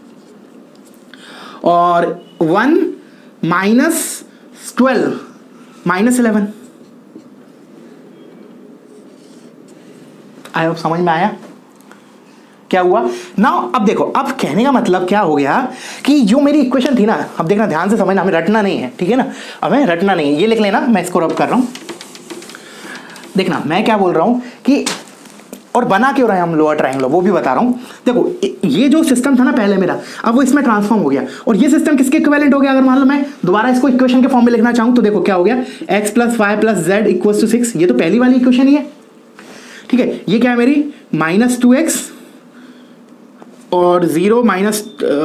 और one minus twelve minus eleven. I hope समझ में आया क्या हुआ ना। अब देखो, अब कहने का मतलब क्या हो गया कि जो मेरी इक्वेशन थी ना, अब देखना ध्यान से समझना, हमें रटना नहीं है, ठीक है ना, हमें रटना नहीं है, ये लिख लेना, मैं इसको रब कर रहा हूं। देखना मैं क्या बोल रहा हूं कि और बना क्यों रहे हैं हम लोअर ट्रायंगल, वो भी बता रहा हूँ। देखो ये जो सिस्टम था ना पहले मेरा, अब वो इसमें ट्रांसफॉर्म हो गया, और ये सिस्टम किसके इक्विवेलेंट हो गया? अगर मान लो मैं दोबारा इसको इक्वेशन के फॉर्म में लिखना चाहूँ तो देखो क्या हो गया, x plus Y plus Z equals to six. ये तो पहली वाली इक्वेशन ही है, ठीक है। ये क्या है मेरी, माइनस टू एक्स और zero minus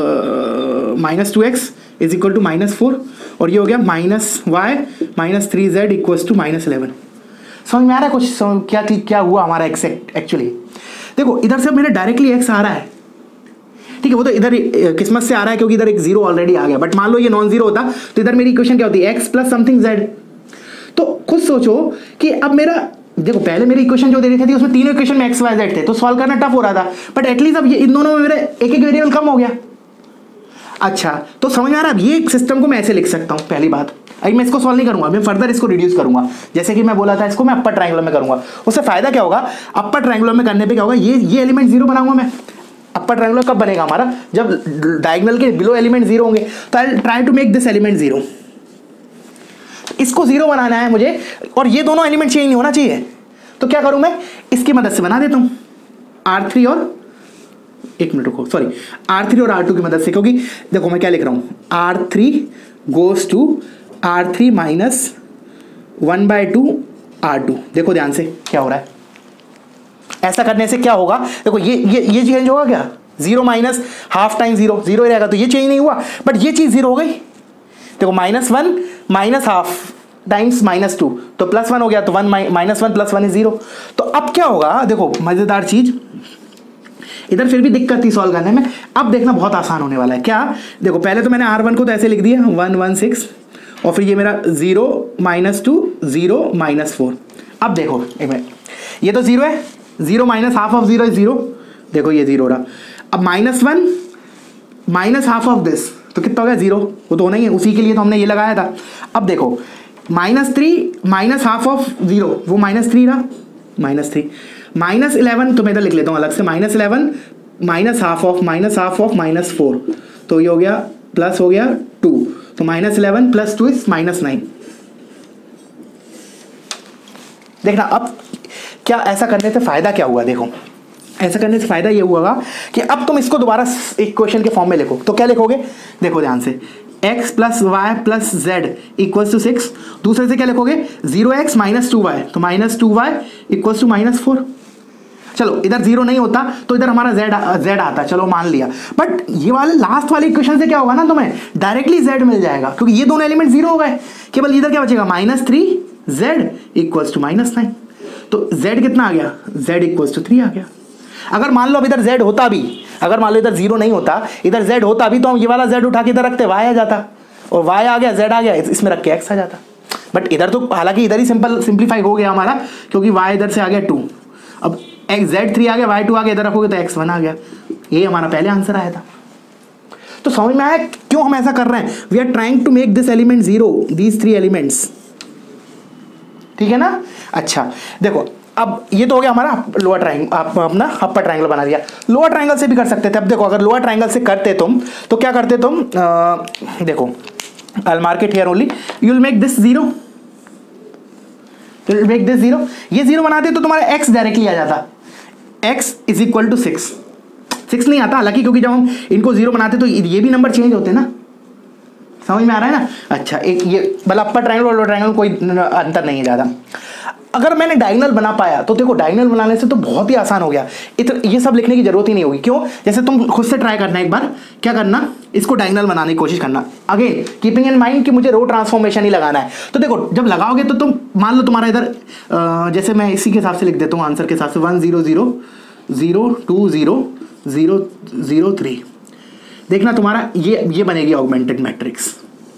minus two x is equal to minus four, और ये हो गया minus y minus three Z equals to minus eleven. समझ में आ रहा है कुछ क्या क्या हुआ हमारा एक्सेक्ट एक्चुअली? देखो इधर से मेरा डायरेक्टली एक्स आ रहा है, ठीक है, वो तो इधर किस्मत से आ रहा है क्योंकि इधर एक जीरो ऑलरेडी आ गया, बट मान लो ये नॉन जीरो होता तो इधर मेरी इक्वेशन क्या होती है, एक्स प्लस समथिंग जेड। तो खुद सोचो कि अब मेरा, देखो पहले मेरी इक्वेशन जो दे रही थी उसमें तीनों इक्वेशन में एक्स वाई जेड थे, तो सॉल्व करना टफ हो रहा था, बट एटलीस्ट अब ये इन दोनों में मेरा एक एक वेरिएबल कम हो गया। अच्छा तो समझ में आ रहा है, अब ये सिस्टम को मैं ऐसे लिख सकता हूँ। पहली बात, अभी मैं इसको सॉल्व नहीं करूंगा, मैं फर्दर इसको रिड्यूस करूंगा, जैसे कि मैं बोला था इसको मैं अपर ट्रायंगुलर में करूंगा। उससे फायदा क्या होगा, अपर ट्रायंगुलर में करने पे क्या होगा, ये ये एलिमेंट जीरो बनाऊंगा मैं। अपर ट्रायंगुलर कब बनेगा हमारा, जब डायगोनल के बिलो एलिमेंट जीरो होंगे। तो I try to make this element zero, इसको जीरो बनाना है मुझे, और ये दोनों एलिमेंट चेंज नहीं होना चाहिए। तो क्या करूं मैं, इसकी मदद से बना देता हूं आर थ्री और एक मिनट रुको, सॉरी आर थ्री और आर टू की मदद से, क्योंकि देखो मैं क्या लिख रहा हूं, R three goes to R three minus one by two R two. देखो ध्यान से क्या हो रहा है, ऐसा करने से क्या होगा, देखो ये ये ये चेंज होगा क्या, zero minus half time zero, zero ही रहेगा, तो ये चेंज नहीं हुआ, बट ये चीज जीरो हो गई। देखो minus one minus half times minus two, तो प्लस वन हो गया, तो one minus one plus one is zero. तो अब क्या होगा, देखो मजेदार चीज, इधर फिर भी दिक्कत थी सॉल्व करने में, अब देखना बहुत आसान होने वाला है। क्या, देखो पहले तो मैंने आर वन को तो ऐसे लिख दिया वन वन सिक्स, और फिर ये मेरा zero minus two zero minus four. अब देखो एक मिनट, ये तो जीरो है, zero minus half of zero is zero, देखो ये जीरो रहा। अब minus one minus half of this, तो कितना हो गया जीरो, वो तो होना ही है, उसी के लिए तो हमने ये लगाया था। अब देखो minus three minus half of zero, वो माइनस थ्री रहा, माइनस थ्री माइनस इलेवन, तो मैं इधर लिख लेता हूँ अलग से, minus eleven minus half of minus half of minus four, तो ये हो गया प्लस हो गया टू, तो minus eleven plus two is minus nine. देखना अब क्या ऐसा करने से फायदा क्या हुआ, देखो ऐसा करने से फायदा ये हुआ कि अब तुम इसको दोबारा इक्वेशन के फॉर्म में लिखो, तो क्या लिखोगे, देखो ध्यान से, x plus Y plus Z equals to six. दूसरे से क्या लिखोगे, zero x minus two y, तो minus two y equals to minus four. चलो इधर जीरो नहीं होता तो इधर हमारा z z आता, चलो मान लिया, बट ये वाले लास्ट वाले इक्वेशन से क्या होगा ना, तुम्हें डायरेक्टली z मिल जाएगा, क्योंकि ये दोनों एलिमेंट जीरो हो गए, केवल इधर क्या बचेगा, minus three Z equals to minus nine. तो z कितना आ गया, z इक्वल्स टू थ्री आ गया। अगर मान लो अब इधर z होता भी, अगर मान लो इधर जीरो नहीं होता, इधर z होता भी, तो हम ये वाला z उठा के इधर रखते, y आ जाता, और y आ गया, z आ गया, इसमें रख के x आ जाता। बट इधर तो हालांकि इधर ही सिंपल सिंप्लीफाई हो गया हमारा, क्योंकि y इधर से आ गया टू, अब एक्स जेड थ्री आ गया, वाई टू आ गया, इधर रखोगे तो एक्स वन आ गया। ये हमारा पहले आंसर आया था। तो समझ में आया क्यों हम ऐसा कर रहे हैं, we are trying to make this element zero, these three elements, ठीक है ना। अच्छा देखो अब ये तो हो गया हमारा लोअर ट्राइंगल, आप अपना अपर ट्राइंगल बना दिया। लोअर ट्राइंगल से भी कर सकते थे। अब देखो अगर लोअर ट्राइंगल से करते तुम तो क्या करते तुम, आ, देखो I will mark it here only, you will make this zero, make this zero, ये जीरो बनाते तो तुम्हारा x डायरेक्टली आ जाता, x is equal to six. Six नहीं आता हालांकि, क्योंकि जब हम इनको जीरो बनाते तो ये भी नंबर चेंज होते ना, समझ में आ रहा है ना। अच्छा एक ये मतलब अपर ट्रायंगल और लोअर ट्रायंगल कोई अंतर नहीं है ज़्यादा। अगर मैंने डायगोनल बना पाया तो देखो डायगोनल बनाने से तो बहुत ही आसान हो गया, इतना ये सब लिखने की जरूरत ही नहीं होगी। क्यों, जैसे तुम खुद से ट्राई करना, एक बार क्या करना, इसको डायगोनल बनाने की कोशिश करना, अगेन कीपिंग इन माइंड कि मुझे रो ट्रांसफॉर्मेशन ही लगाना है। तो देखो जब लगाओगे तो तुम मान लो तुम्हारा इधर जैसे मैं इसी के हिसाब से लिख देता हूँ आंसर के हिसाब से, one zero zero zero two zero zero zero three, देखना तुम्हारा ये ये बनेगी ऑगमेंटेड मैट्रिक्स।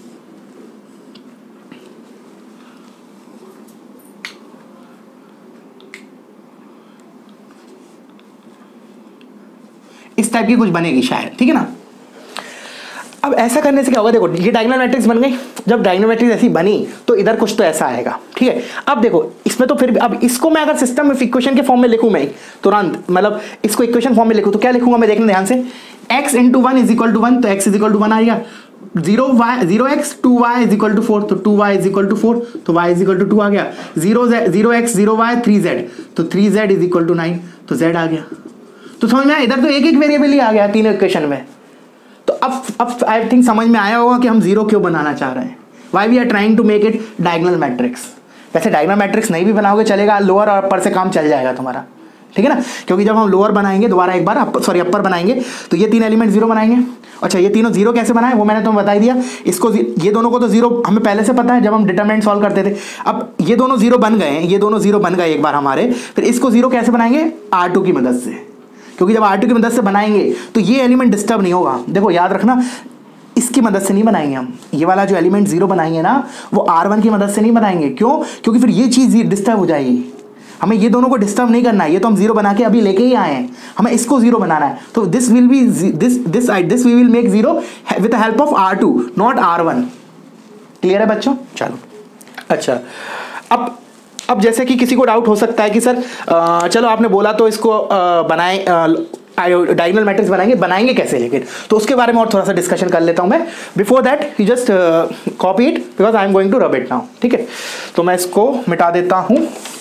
इस टाइप की कुछ बनेगी शायद, ठीक है ना। अब ऐसा करने से क्या होगा, देखो ये डायगोनल मैट्रिक्स बन गई, जब डायगोनल मैट्रिक्स ऐसी बनी तो इधर कुछ तो ऐसा आएगा, ठीक है। अब देखो इसमें तो फिर भी, अब इसको मैं अगर सिस्टम ऑफ इक्वेशन के फॉर्म में लिखूं मैं तुरंत, मतलब इसको इक्वेशन फॉर्म में लिखूं तो क्या लिखूंगा मैं, देखना ध्यान से, x into one is equal to one, तो x is equal to one आएगा, zero y zero x two Y is equal to four, तो two Y is equal to four, तो y is equal to two आ गया, zero zero x zero y three z, तो three z is equal to nine, तो तो z आ गया। तो समझ में आया, इधर तो एक एक वेरिएबल ही आ गया तीनों इक्वेशन में। तो अब अब आई थिंक समझ में आया होगा कि हम जीरो क्यों बनाना चाह रहे हैं, why we are trying to make it diagonal matrix. वैसे डायगोनल मैट्रिक्स नहीं भी बनाओगे चलेगा, लोअर और अपर से काम चल जाएगा तुम्हारा, ठीक है ना, क्योंकि जब हम लोअर बनाएंगे दोबारा एक बार सॉरी अपर बनाएंगे तो ये तीन एलिमेंट जीरो बनाएंगे। अच्छा ये तीनों जीरो कैसे बनाए वो मैंने तुम्हें बता दिया। इसको ये दोनों को तो जीरो हमें पहले से पता है जब हम डिटरमिनेंट सॉल्व करते थे। अब ये दोनों जीरो बन गए, ये दोनों जीरो बन गए एक बार हमारे, फिर इसको जीरो कैसे बनाएंगे, आर टू की मदद से, क्योंकि जब आर टू की मदद से बनाएंगे तो ये एलिमेंट डिस्टर्ब नहीं होगा। देखो याद रखना, इसकी मदद से नहीं बनाएंगे हम, ये वाला जो एलिमेंट जीरो बनाएंगे ना वो आर वन की मदद से नहीं बनाएंगे। क्यों, क्योंकि फिर ये चीज़ डिस्टर्ब हो जाएगी। हमें ये दोनों को डिस्टर्ब नहीं करना है, ये तो हम जीरो बना के अभी लेके ही आए हैं, हमें इसको जीरो बनाना है। तो this will be this this this we will make zero with the help of R two not R one. Clear है बच्चों? चलो अच्छा, अब अब जैसे कि किसी को डाउट हो सकता है कि सर आ, चलो आपने बोला तो इसको आ, बनाए डायगोनल मैट्रिक्स बनाएंगे, बनाएंगे कैसे लेकिन, तो उसके बारे में और थोड़ा सा डिस्कशन कर लेता हूं मैं। Before that you just copy it because I am going to rub it now, ठीक है। तो मैं इसको मिटा देता हूं।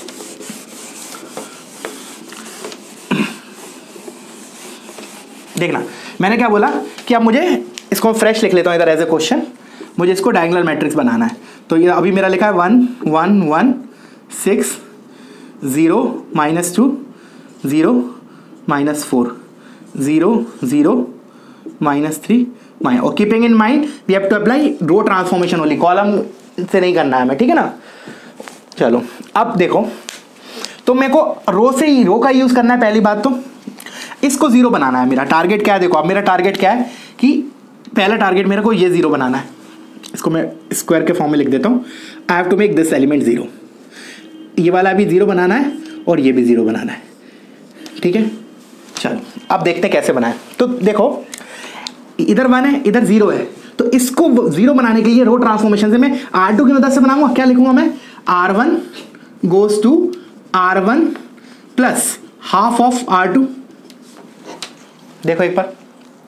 देखना मैंने क्या बोला कि अब मुझे इसको फ्रेश लिख लेता हूं इधर एज ए क्वेश्चन, मुझे इसको डायगोनल मैट्रिक्स बनाना है। तो ये अभी मेरा लिखा है one one one six zero minus two zero minus four zero zero minus three minus, और keeping in mind we have to apply row transformation only, column से नहीं करना है हमें, ठीक है ना। चलो अब देखो, तो मेरे को रो से ही रो का यूज़ करना है पहली बात, तो इसको ज़ीरो बनाना है। मेरा टारगेट क्या है, देखो अब मेरा टारगेट क्या है कि पहला टारगेट मेरे को ये ज़ीरो बनाना है। इसको मैं स्क्वायर के फॉर्म में लिख देता हूँ, I have to make this element zero. ये वाला भी ज़ीरो बनाना है और ये भी ज़ीरो बनाना है, ठीक है। चलो अब देखते हैं कैसे बनाए। तो देखो इधर वन है इधर ज़ीरो है, तो इसको ज़ीरो बनाने के लिए रो ट्रांसफॉर्मेशन से मैं आर टू की मदद से बनाऊंगा। क्या लिखूंगा मैं, R one goes to R one plus half of R two. देखो एक बार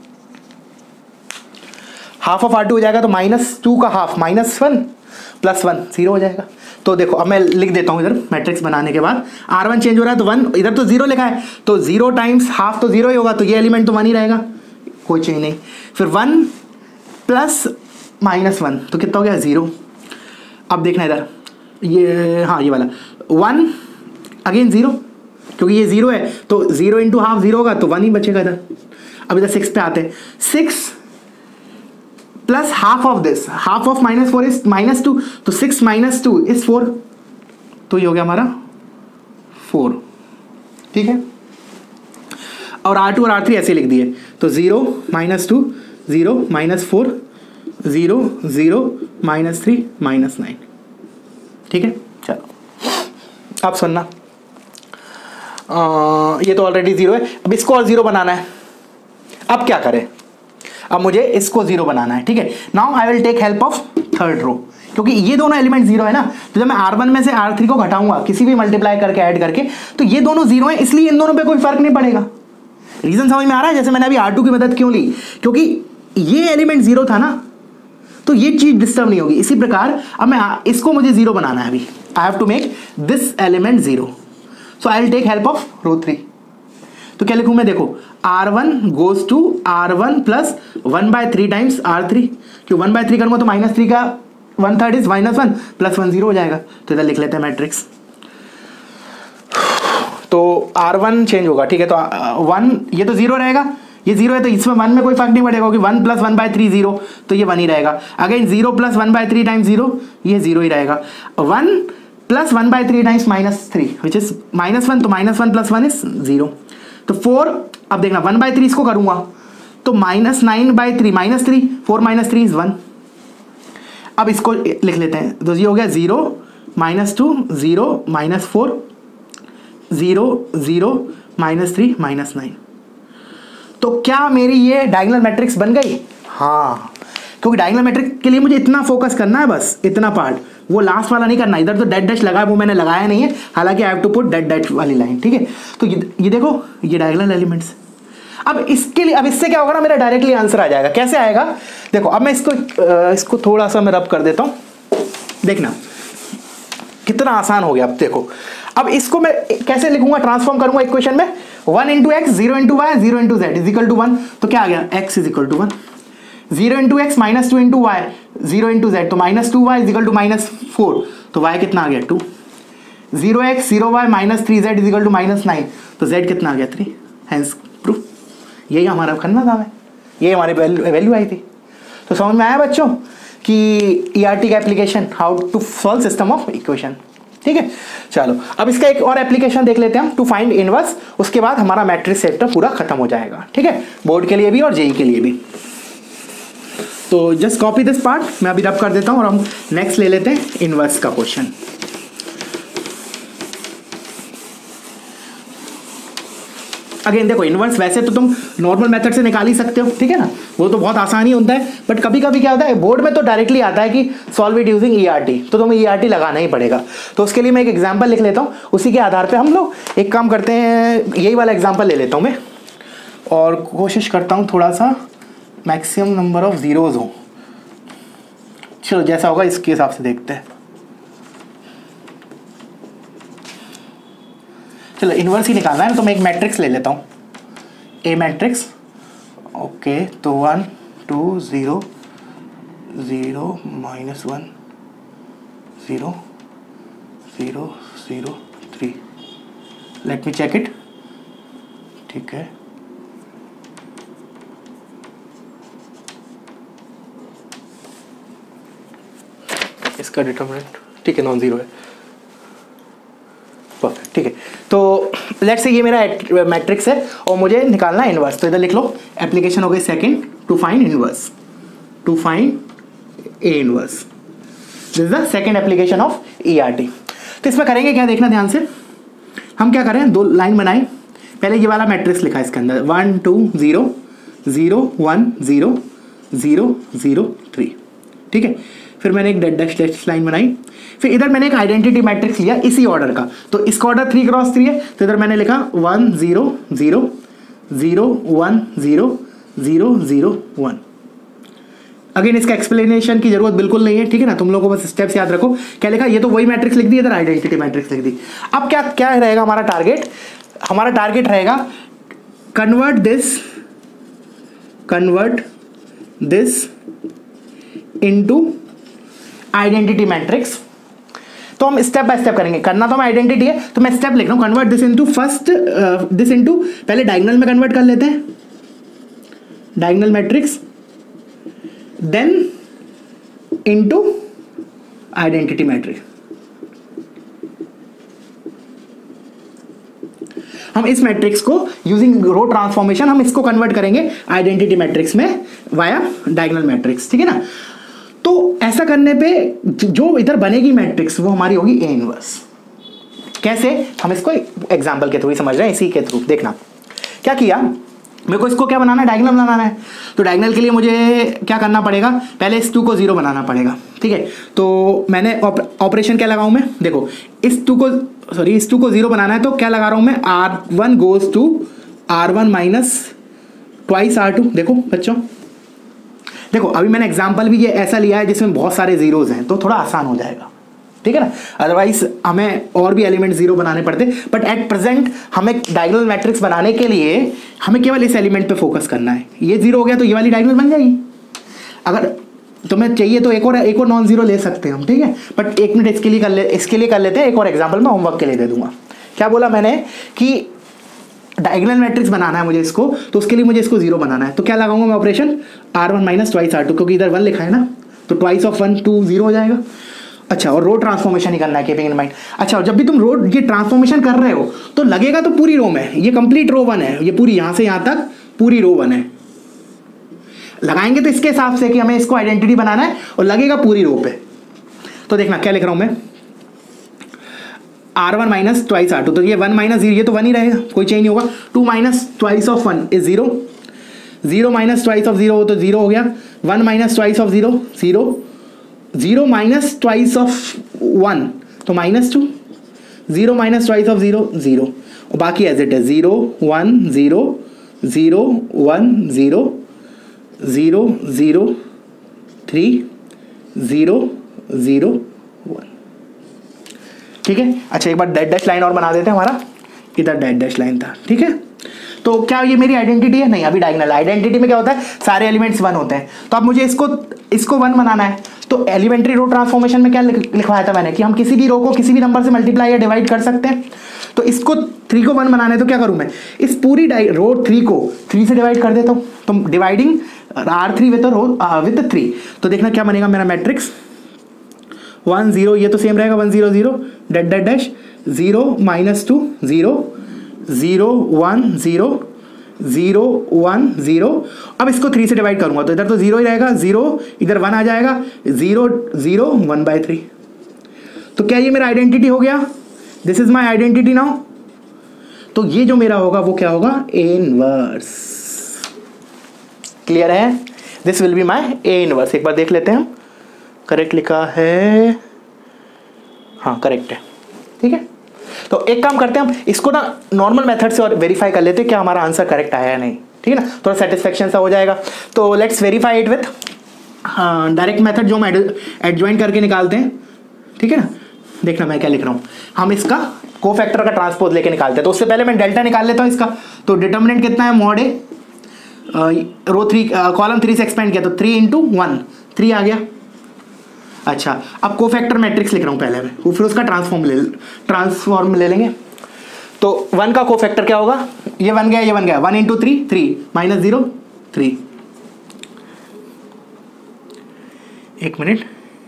हाफ ऑफ आर टू हो जाएगा तो माइनस टू का half minus one plus one zero हो जाएगा। तो देखो अब मैं लिख देता हूं इधर मैट्रिक्स बनाने के बाद आर वन चेंज हो रहा है तो वन, इधर तो जीरो लिखा है तो जीरो टाइम्स हाफ तो जीरो ही होगा, तो ये एलिमेंट तो वन ही रहेगा, कोई चेंज नहीं। फिर वन प्लस माइनस वन तो कितना हो गया जीरो। अब देखना इधर ये, हाँ ये वाला वन अगेन जीरो, क्योंकि ये जीरो है तो जीरो इंटू हाफ जीरो होगा तो वन ही बचेगा इधर। अब इधर सिक्स पे आते हैं, six plus half of this, half of minus four is minus two, तो six minus two is four, तो ये हो गया हमारा फोर, ठीक है। और आर टू और आर थ्री ऐसे लिख दिए, तो zero minus two zero minus four zero zero minus three minus nine, ठीक है। चलो अब सुनना, आ, ये तो ऑलरेडी जीरो है, अब इसको और जीरो बनाना है। अब क्या करें, अब मुझे इसको जीरो बनाना है, ठीक है। Now I will take help of third row, क्योंकि ये दोनों एलिमेंट जीरो है ना, तो जब मैं आर वन में से आर थ्री को घटाऊंगा किसी भी मल्टीप्लाई करके ऐड करके, तो ये दोनों जीरो है, इसलिए इन दोनों पे कोई फर्क नहीं पड़ेगा। रीजन समझ में आ रहा है, जैसे मैंने अभी आर टू की मदद क्यों ली, क्योंकि ये एलिमेंट जीरो था ना, तो ये चीज डिस्टर्ब नहीं होगी। इसी प्रकार अब मैं इसको मुझे जीरो बनाना है, अभी I have to make this element zero, so I will take help of row three. तो क्या लिखूं मैं, देखो R one goes to R one plus one by three times R three, क्यों वन बाय थ्री करूंगा तो माइनस थ्री का one third is minus one plus one zero हो जाएगा। तो इधर लिख लेते हैं मैट्रिक्स, तो आर वन चेंज होगा, ठीक है। तो वन ये तो जीरो रहेगा, ये जीरो है तो इसमें वन में कोई फर्क नहीं पड़ेगा, क्योंकि one plus one by three zero, तो ये वन ही रहेगा। Again zero plus one by three times zero, ये जीरो ही रहेगा। One plus one by three times minus three which is minus one, तो minus one plus one is zero. तो फोर, अब देखना वन बाय थ्री इसको करूंगा तो minus nine by three minus three, four minus three is one. अब इसको लिख लेते हैं, तो ये हो गया zero minus two zero minus four zero zero minus three minus nine. तो क्या मेरी ये डायगोनल मैट्रिक्स बन गई? हाँ, क्योंकि डायगोनल मैट्रिक्स के लिए मुझे इतना फोकस करना है, बस इतना पार्ट, वो लास्ट वाला नहीं करना। इधर तो डेट डैश लगा है, वो मैंने लगाया नहीं है, हालांकि I have to put that dash वाली लाइन, ठीक है। तो ये, ये देखो ये डायगोनल एलिमेंट्स। अब इसके लिए, अब इससे क्या होगा ना, मेरा डायरेक्टली आंसर आ जाएगा। कैसे आएगा, देखो अब मैं इसको इसको थोड़ा सा मैं रब कर देता हूँ, देखना कितना आसान हो गया। अब देखो अब इसको मैं कैसे लिखूंगा, ट्रांसफॉर्म करूंगा इक्वेशन में, one into x, zero into y, zero into z is equal to one. तो क्या आ गया, x is equal to one, zero into x minus two into y, zero into z, तो minus two Y is equal to minus four, तो वाई कितना आ गया two, zero x zero y minus three z is equal to minus nine, तो जेड कितना आ गया थ्री, हेंस प्रूफ। यही हमारा करना था, ये हमारी वैल्यू आई थी। तो समझ में आया बच्चों कि ईआरटी का application, how to solve system of equation. ठीक है, चलो अब इसका एक और एप्लीकेशन देख लेते हैं हम, टू फाइंड इनवर्स। उसके बाद हमारा मैट्रिक्स चैप्टर पूरा खत्म हो जाएगा। ठीक है, बोर्ड के लिए भी और जेई के लिए भी। तो जस्ट कॉपी दिस पार्ट, मैं अभी रब कर देता हूं और हम नेक्स्ट ले लेते हैं इनवर्स का क्वेश्चन। अगेन देखो, इनवर्स वैसे तो तुम नॉर्मल मेथड से निकाल ही सकते हो, ठीक है ना, वो तो बहुत आसानी होता है। बट कभी कभी क्या होता है, बोर्ड में तो डायरेक्टली आता है कि सॉल्व इट यूजिंग ईआरटी, तो तुम्हें ईआरटी लगाना ही पड़ेगा। तो उसके लिए मैं एक एग्जांपल लिख लेता हूँ, उसी के आधार पे हम लोग एक काम करते हैं, यही वाला एग्जांपल ले लेता हूँ मैं और कोशिश करता हूँ थोड़ा सा मैक्सिमम नंबर ऑफ जीरोज हो। चलो जैसा होगा इसके हिसाब से देखते हैं। चलो इनवर्स ही निकालना है, तो मैं एक मैट्रिक्स ले लेता हूँ, ए मैट्रिक्स। ओके, तो one two zero zero minus one zero zero zero three, let me check it. ठीक है, इसका डिटरमिनेंट ठीक है नॉन ज़ीरो है, परफेक्ट। ठीक है, तो लेट्स से ये मेरा मैट्रिक्स है और मुझे निकालना है इनवर्स। तो इधर लिख लो, एप्लीकेशन हो गई second, to find inverse, to find A inverse. This is the second application of ERT. तो इसमें करेंगे क्या, देखना ध्यान से। हम क्या करें, दो लाइन बनाएं। पहले ये वाला मैट्रिक्स लिखा है इसके अंदर, one two zero zero one zero zero zero three. ठीक है, फिर मैंने एक डेड डैश डैश लाइन बनाई। फिर इधर मैंने एक आइडेंटिटी मैट्रिक्स लिया इसी ऑर्डर का, तो इसका ऑर्डर थ्री क्रॉस थ्री है, तो इधर मैंने लिखा one zero zero zero one zero zero zero one. Again इसका एक्सप्लेनेशन की जरूरत बिल्कुल नहीं है, ठीक है ना, तुम लोगों को बस स्टेप्स याद रखो। क्या लिखा, ये तो वही मैट्रिक्स लिख दी, इधर आइडेंटिटी मैट्रिक्स लिख दी। अब क्या क्या रहेगा हमारा टारगेट, हमारा टारगेट रहेगा convert this convert this into identity matrix. तो हम स्टेप बाय स्टेप करेंगे, करना तो हम आइडेंटिटी है, तो मैं स्टेप लिख रहा हूं, convert this into first this into, पहले डायगोनल में कन्वर्ट कर लेते हैं, diagonal matrix, then into identity matrix. हम इस मैट्रिक्स को यूजिंग रो ट्रांसफॉर्मेशन हम इसको कन्वर्ट करेंगे आइडेंटिटी मैट्रिक्स में वाया डायगोनल मैट्रिक्स, ठीक है ना। तो ऐसा करने पे जो इधर बनेगी मैट्रिक्स वो हमारी होगी ए इनवर्स। कैसे, हम इसको एग्जांपल के थ्रू ही समझ रहे हैं, इसी के थ्रू। देखना क्या किया, मेरे को इसको क्या बनाना है, डायगोनल बनाना है। तो डायगोनल के लिए मुझे क्या करना पड़ेगा, पहले इस टू को जीरो बनाना पड़ेगा, ठीक है। तो मैंने ऑपरेशन क्या लगाऊं मैं, देखो इस टू को सॉरी इस टू को जीरो बनाना है, तो क्या लगा रहा हूं मैं, R one goes to R one minus twice R two. देखो बच्चों, देखो अभी मैंने एग्जाम्पल भी ये ऐसा लिया है जिसमें बहुत सारे जीरोज हैं, तो थोड़ा आसान हो जाएगा, ठीक है ना। अदरवाइज हमें और भी एलिमेंट जीरो बनाने पड़ते, बट एट प्रेजेंट हमें डायगोनल मैट्रिक्स बनाने के लिए हमें केवल इस एलिमेंट पे फोकस करना है। ये जीरो हो गया तो ये वाली डायगोनल बन जाएगी। अगर तुम्हें चाहिए तो एक और एक और नॉन जीरो ले सकते हैं हम, ठीक है। बट एक मिनट इसके लिए कर ले इसके लिए कर लेते हैं, एक और एग्जाम्पल मैं होमवर्क के लिए दे दूंगा। क्या बोला मैंने कि डायगोनल मैट्रिक्स बनाना है मुझे इसको, तो उसके लिए मुझे इसको जीरो बनाना है। तो क्या लगाऊंगा मैं operation, R one minus twice R two, क्योंकि इधर वन लिखा है ना, तो twice of one two zero हो जाएगा। अच्छा, और रो ट्रांसफॉर्मेशन ही करना है, कीपिंग इन माइंड। अच्छा, और जब भी तुम रो ये ट्रांसफॉर्मेशन कर रहे हो तो लगेगा तो पूरी रो में, ये कंप्लीट रो वन है, ये पूरी यहां से यहां तक पूरी रो वन है। लगाएंगे तो इसके हिसाब से कि हमें इसको आइडेंटिटी बनाना है, और लगेगा पूरी रो पे। तो देखना क्या लिख रहा हूं मैं, R one minus twice R two, तो ये वन माइनस जीरो, ये तो वन ही रहेगा, कोई चेंज नहीं होगा। Two minus twice of one is zero, zero minus twice of zero हो तो जीरो हो गया, one minus twice of zero zero, zero minus twice of one तो minus two, zero minus twice of zero zero, और बाकी एज इट है zero one zero zero one zero zero zero three zero zero one. ठीक है। अच्छा एक बार डैश डैश लाइन और बना देते हैं, हमारा इधर डैश डैश लाइन था, ठीक है। तो क्या ये मेरी आइडेंटिटी है? नहीं, अभी डायगोनल। आइडेंटिटी में क्या होता है, सारे एलिमेंट्स वन होते हैं। तो अब मुझे इसको इसको वन बनाना है, तो एलिमेंट्री रो ट्रांसफॉर्मेशन में क्या लिखवाया था मैंने कि हम किसी भी रो को किसी भी नंबर से मल्टीप्लाई या डिवाइड कर सकते हैं। तो इसको थ्री को वन बनाना है, तो क्या करूं मैं, इस पूरी रो थ्री को थ्री से डिवाइड कर देता हूं। तो dividing R three with row with three, तो देखना क्या बनेगा मेरा मैट्रिक्स, वन जीरो, ये तो सेम रहेगा, one zero zero dash dash dash, zero minus two, zero zero one zero, zero one zero. अब इसको थ्री से डिवाइड करूंगा तो इधर तो जीरो ही रहेगा, जीरो इधर वन आ जाएगा, zero zero one by three. तो क्या ये मेरा आइडेंटिटी हो गया? This is my identity now. तो ये जो मेरा होगा वो क्या होगा, ए इनवर्स। क्लियर है? This will be my A inverse. एक बार देख लेते हैं हम, करेक्ट लिखा है, हाँ करेक्ट है, ठीक है। तो एक काम करते हैं हम इसको ना नॉर्मल मेथड से और वेरीफाई कर लेते हैं क्या हमारा आंसर करेक्ट आया है नहीं, ठीक है ना, थोड़ा सेटिस्फेक्शन सा हो जाएगा। तो let's verify it with direct method जो हम एडजॉइन करके निकालते हैं, ठीक है ना। देखना मैं क्या लिख रहा हूँ, हम इसका कोफैक्टर का ट्रांसपोज लेके निकालते हैं। तो उससे पहले मैं डेल्टा निकाल लेता हूँ इसका। तो डिटर्मिनेंट कितना है, mod A, row three column three से एक्सपेंड किया तो थ्री इंटू वन, थ्री आ गया। अच्छा अब कोफैक्टर मैट्रिक्स लिख रहा हूँ पहले मैं, फिर उसका ट्रांसफॉर्म ले ट्रांसफॉर्म ले लेंगे। तो वन का कोफैक्टर क्या होगा, ये वन गया ये वन गया, one into three, three minus zero, three. एक मिनट,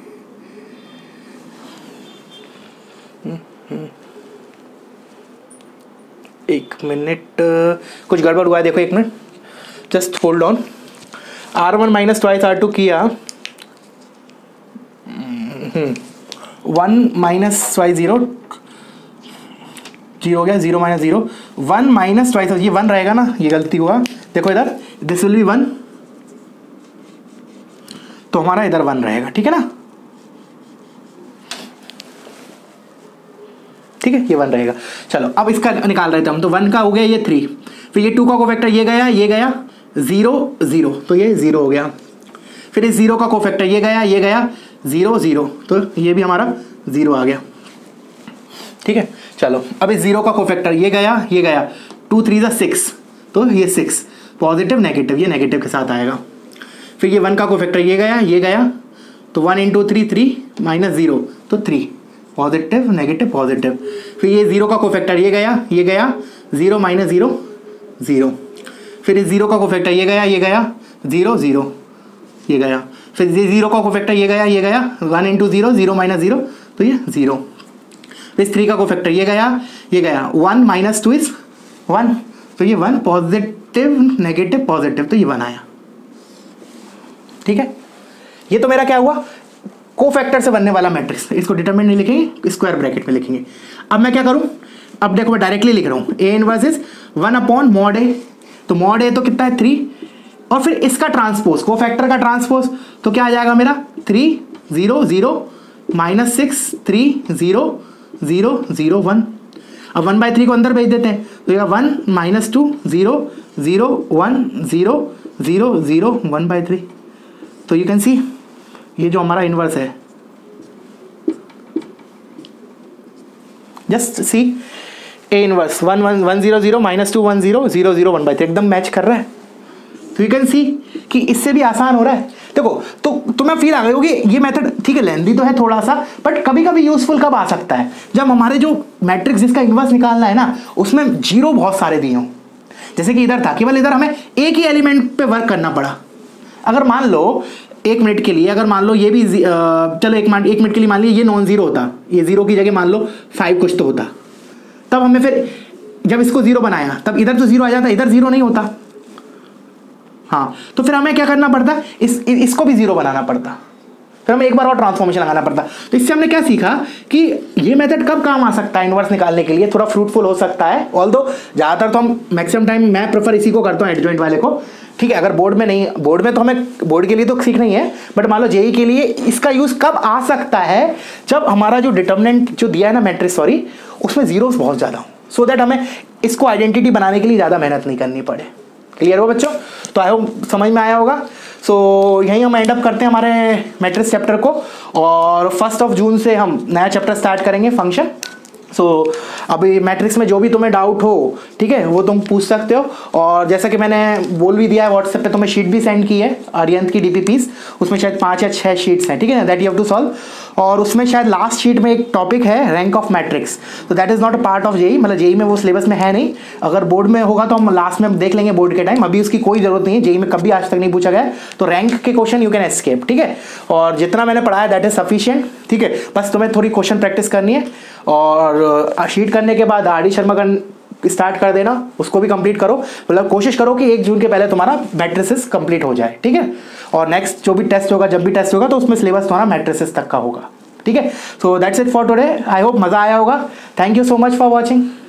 एक मिनट कुछ गड़बड़ हुआ है, देखो एक मिनट, just hold on. R one minus twice R two किया, one minus twice zero, zero हो गया, zero minus zero, one minus twice, ये वन रहेगा ना, ये गलती हुआ, देखो इधर दिस विल बी वन, तो हमारा इधर वन रहेगा, ठीक है ना, ठीक है, ये वन रहेगा। चलो अब इसका निकाल रहे थे हम, तो वन का हो गया ये थ्री, फिर ये टू का कोफैक्टर ये गया ये गया, जीरो जीरो, तो ये जीरो हो गया। फिर इस जीरो का कोफैक्टर ये गया ये गया, जीरो जीरो, तो ये भी हमारा जीरो आ गया, ठीक है। चलो अब इस जीरो का कोफैक्टर ये गया ये गया, टू थ्री ज़ा सिक्स, तो ये सिक्स, पॉजिटिव नेगेटिव, ये नेगेटिव के साथ आएगा। फिर ये वन का कोफैक्टर ये गया ये गया, तो one into three, three minus zero, तो थ्री, पॉजिटिव नेगेटिव पॉजिटिव। फिर ये जीरो का कोफैक्टर ये गया ये गया, जीरो माइनस जीरो, जीरो। फिर इस जीरो का कोफैक्टर ये गया ये गया, जीरो जीरो, ये गया। फिर ये जीरो का कोफैक्टर ये गया ये गया, one into zero, zero minus zero, तो ये जीरो। फिर थ्री का कोफैक्टर ये गया ये गया, one minus two is one, तो ये वन, पॉजिटिव नेगेटिव पॉजिटिव, तो ये वन आया, ठीक है। ये तो मेरा क्या हुआ, कोफैक्टर से बनने वाला मैट्रिक्स। इसको डिटरमिनेंट नहीं लिखेंगे, स्क्वायर ब्रैकेट में लिखेंगे। अब मैं क्या करूं, अब देखो मैं डायरेक्टली लिख रहा हूं, A inverse is one upon mod A, तो मॉड ए तो कितना है थ्री, और फिर इसका ट्रांसपोज, कोफैक्टर का ट्रांसपोज, तो क्या आ जाएगा मेरा, three zero zero minus six, three zero zero zero one. अब वन बाई थ्री को अंदर भेज देते हैं, तो ये one minus two, zero zero one, zero zero zero one by three. तो यू कैन सी ये जो हमारा इनवर्स है, just see A inverse one one one zero zero minus two one zero zero zero one by three, एकदम मैच कर रहा है। तो यू कैन सी कि इससे भी आसान हो रहा है। देखो तो तुम्हें फील आ गई होगी ये मेथड ठीक है, लेंदी तो है थोड़ा सा, बट कभी कभी यूजफुल कब आ सकता है, जब हमारे जो मैट्रिक्स जिसका इनवर्स निकालना है ना, उसमें जीरो बहुत सारे दिए हों। जैसे कि इधर था, केवल इधर हमें एक ही एलिमेंट पे वर्क करना पड़ा। अगर मान लो एक मिनट के लिए, अगर मान लो ये भी चलो एक मिनट एक मिनट के लिए मान लीजिए ये नॉन जीरो होता, ये जीरो की जगह मान लो फाइव कुछ तो होता, तब हमें फिर जब इसको जीरो बनाया तब इधर तो जीरो आ जाता, इधर जीरो नहीं होता। हाँ, तो फिर हमें क्या करना पड़ता, इस इसको भी जीरो बनाना पड़ता, फिर हमें एक बार और ट्रांसफॉर्मेशन लगाना पड़ता। तो इससे हमने क्या सीखा कि ये मेथड कब काम आ सकता है इनवर्स निकालने के लिए, थोड़ा फ्रूटफुल हो सकता है। ऑल्दो ज़्यादातर तो हम मैक्सिमम टाइम मैं प्रेफर इसी को करता हूँ, एडजॉइंट वाले को, ठीक है। अगर बोर्ड में नहीं, बोर्ड में तो हमें बोर्ड के लिए तो सीखना ही है, बट मान लो जेई के लिए इसका यूज़ कब आ सकता है, जब हमारा जो डिटर्मिनेंट जो दिया है ना मैट्रिक्स, सॉरी, उसमें जीरोस बहुत ज़्यादा हो, सो दैट हमें इसको आइडेंटिटी बनाने के लिए ज़्यादा मेहनत नहीं करनी पड़े। क्लियर हो बच्चों? तो आई होप समझ में आया होगा। सो so, यहीं हम एंड अप करते हैं हमारे मैट्रिक्स चैप्टर को, और फर्स्ट ऑफ जून से हम नया चैप्टर स्टार्ट करेंगे फंक्शन। सो so, अभी मैट्रिक्स में जो भी तुम्हें डाउट हो, ठीक है, वो तुम पूछ सकते हो। और जैसा कि मैंने बोल भी दिया है, व्हाट्सएप पे तुम्हें शीट भी सेंड की है अरियंत की डीपीपीस, उसमें शायद पाँच या छः शीट्स हैं, ठीक है ना, that you have to solve. और उसमें शायद लास्ट शीट में एक टॉपिक है रैंक ऑफ मैट्रिक्स, तो that is not a part of JEE, मतलब जेई में वो सिलेबस में है नहीं। अगर बोर्ड में होगा तो हम लास्ट में देख लेंगे बोर्ड के टाइम, अभी उसकी कोई जरूरत नहीं है, जेई में कभी आज तक नहीं पूछा गया। तो रैंक के क्वेश्चन यू कैन एस्केप, ठीक है। और जितना मैंने पढ़ाया दैट इज सफिशिएंट, ठीक है। बस तुम्हें थोड़ी क्वेश्चन प्रैक्टिस करनी है, और शीट करने के बाद आर डी शर्मा का स्टार्ट कर देना, उसको भी कंप्लीट करो। मतलब कोशिश करो कि एक जून के पहले तुम्हारा मैट्रिसेस कंप्लीट हो जाए, ठीक है। और नेक्स्ट जो भी टेस्ट होगा, जब भी टेस्ट होगा, तो उसमें सिलेबस तुम्हारा मैट्रिसेस तक का होगा, ठीक है। So that's it for today. I hope मज़ा आया होगा। Thank you so much for watching.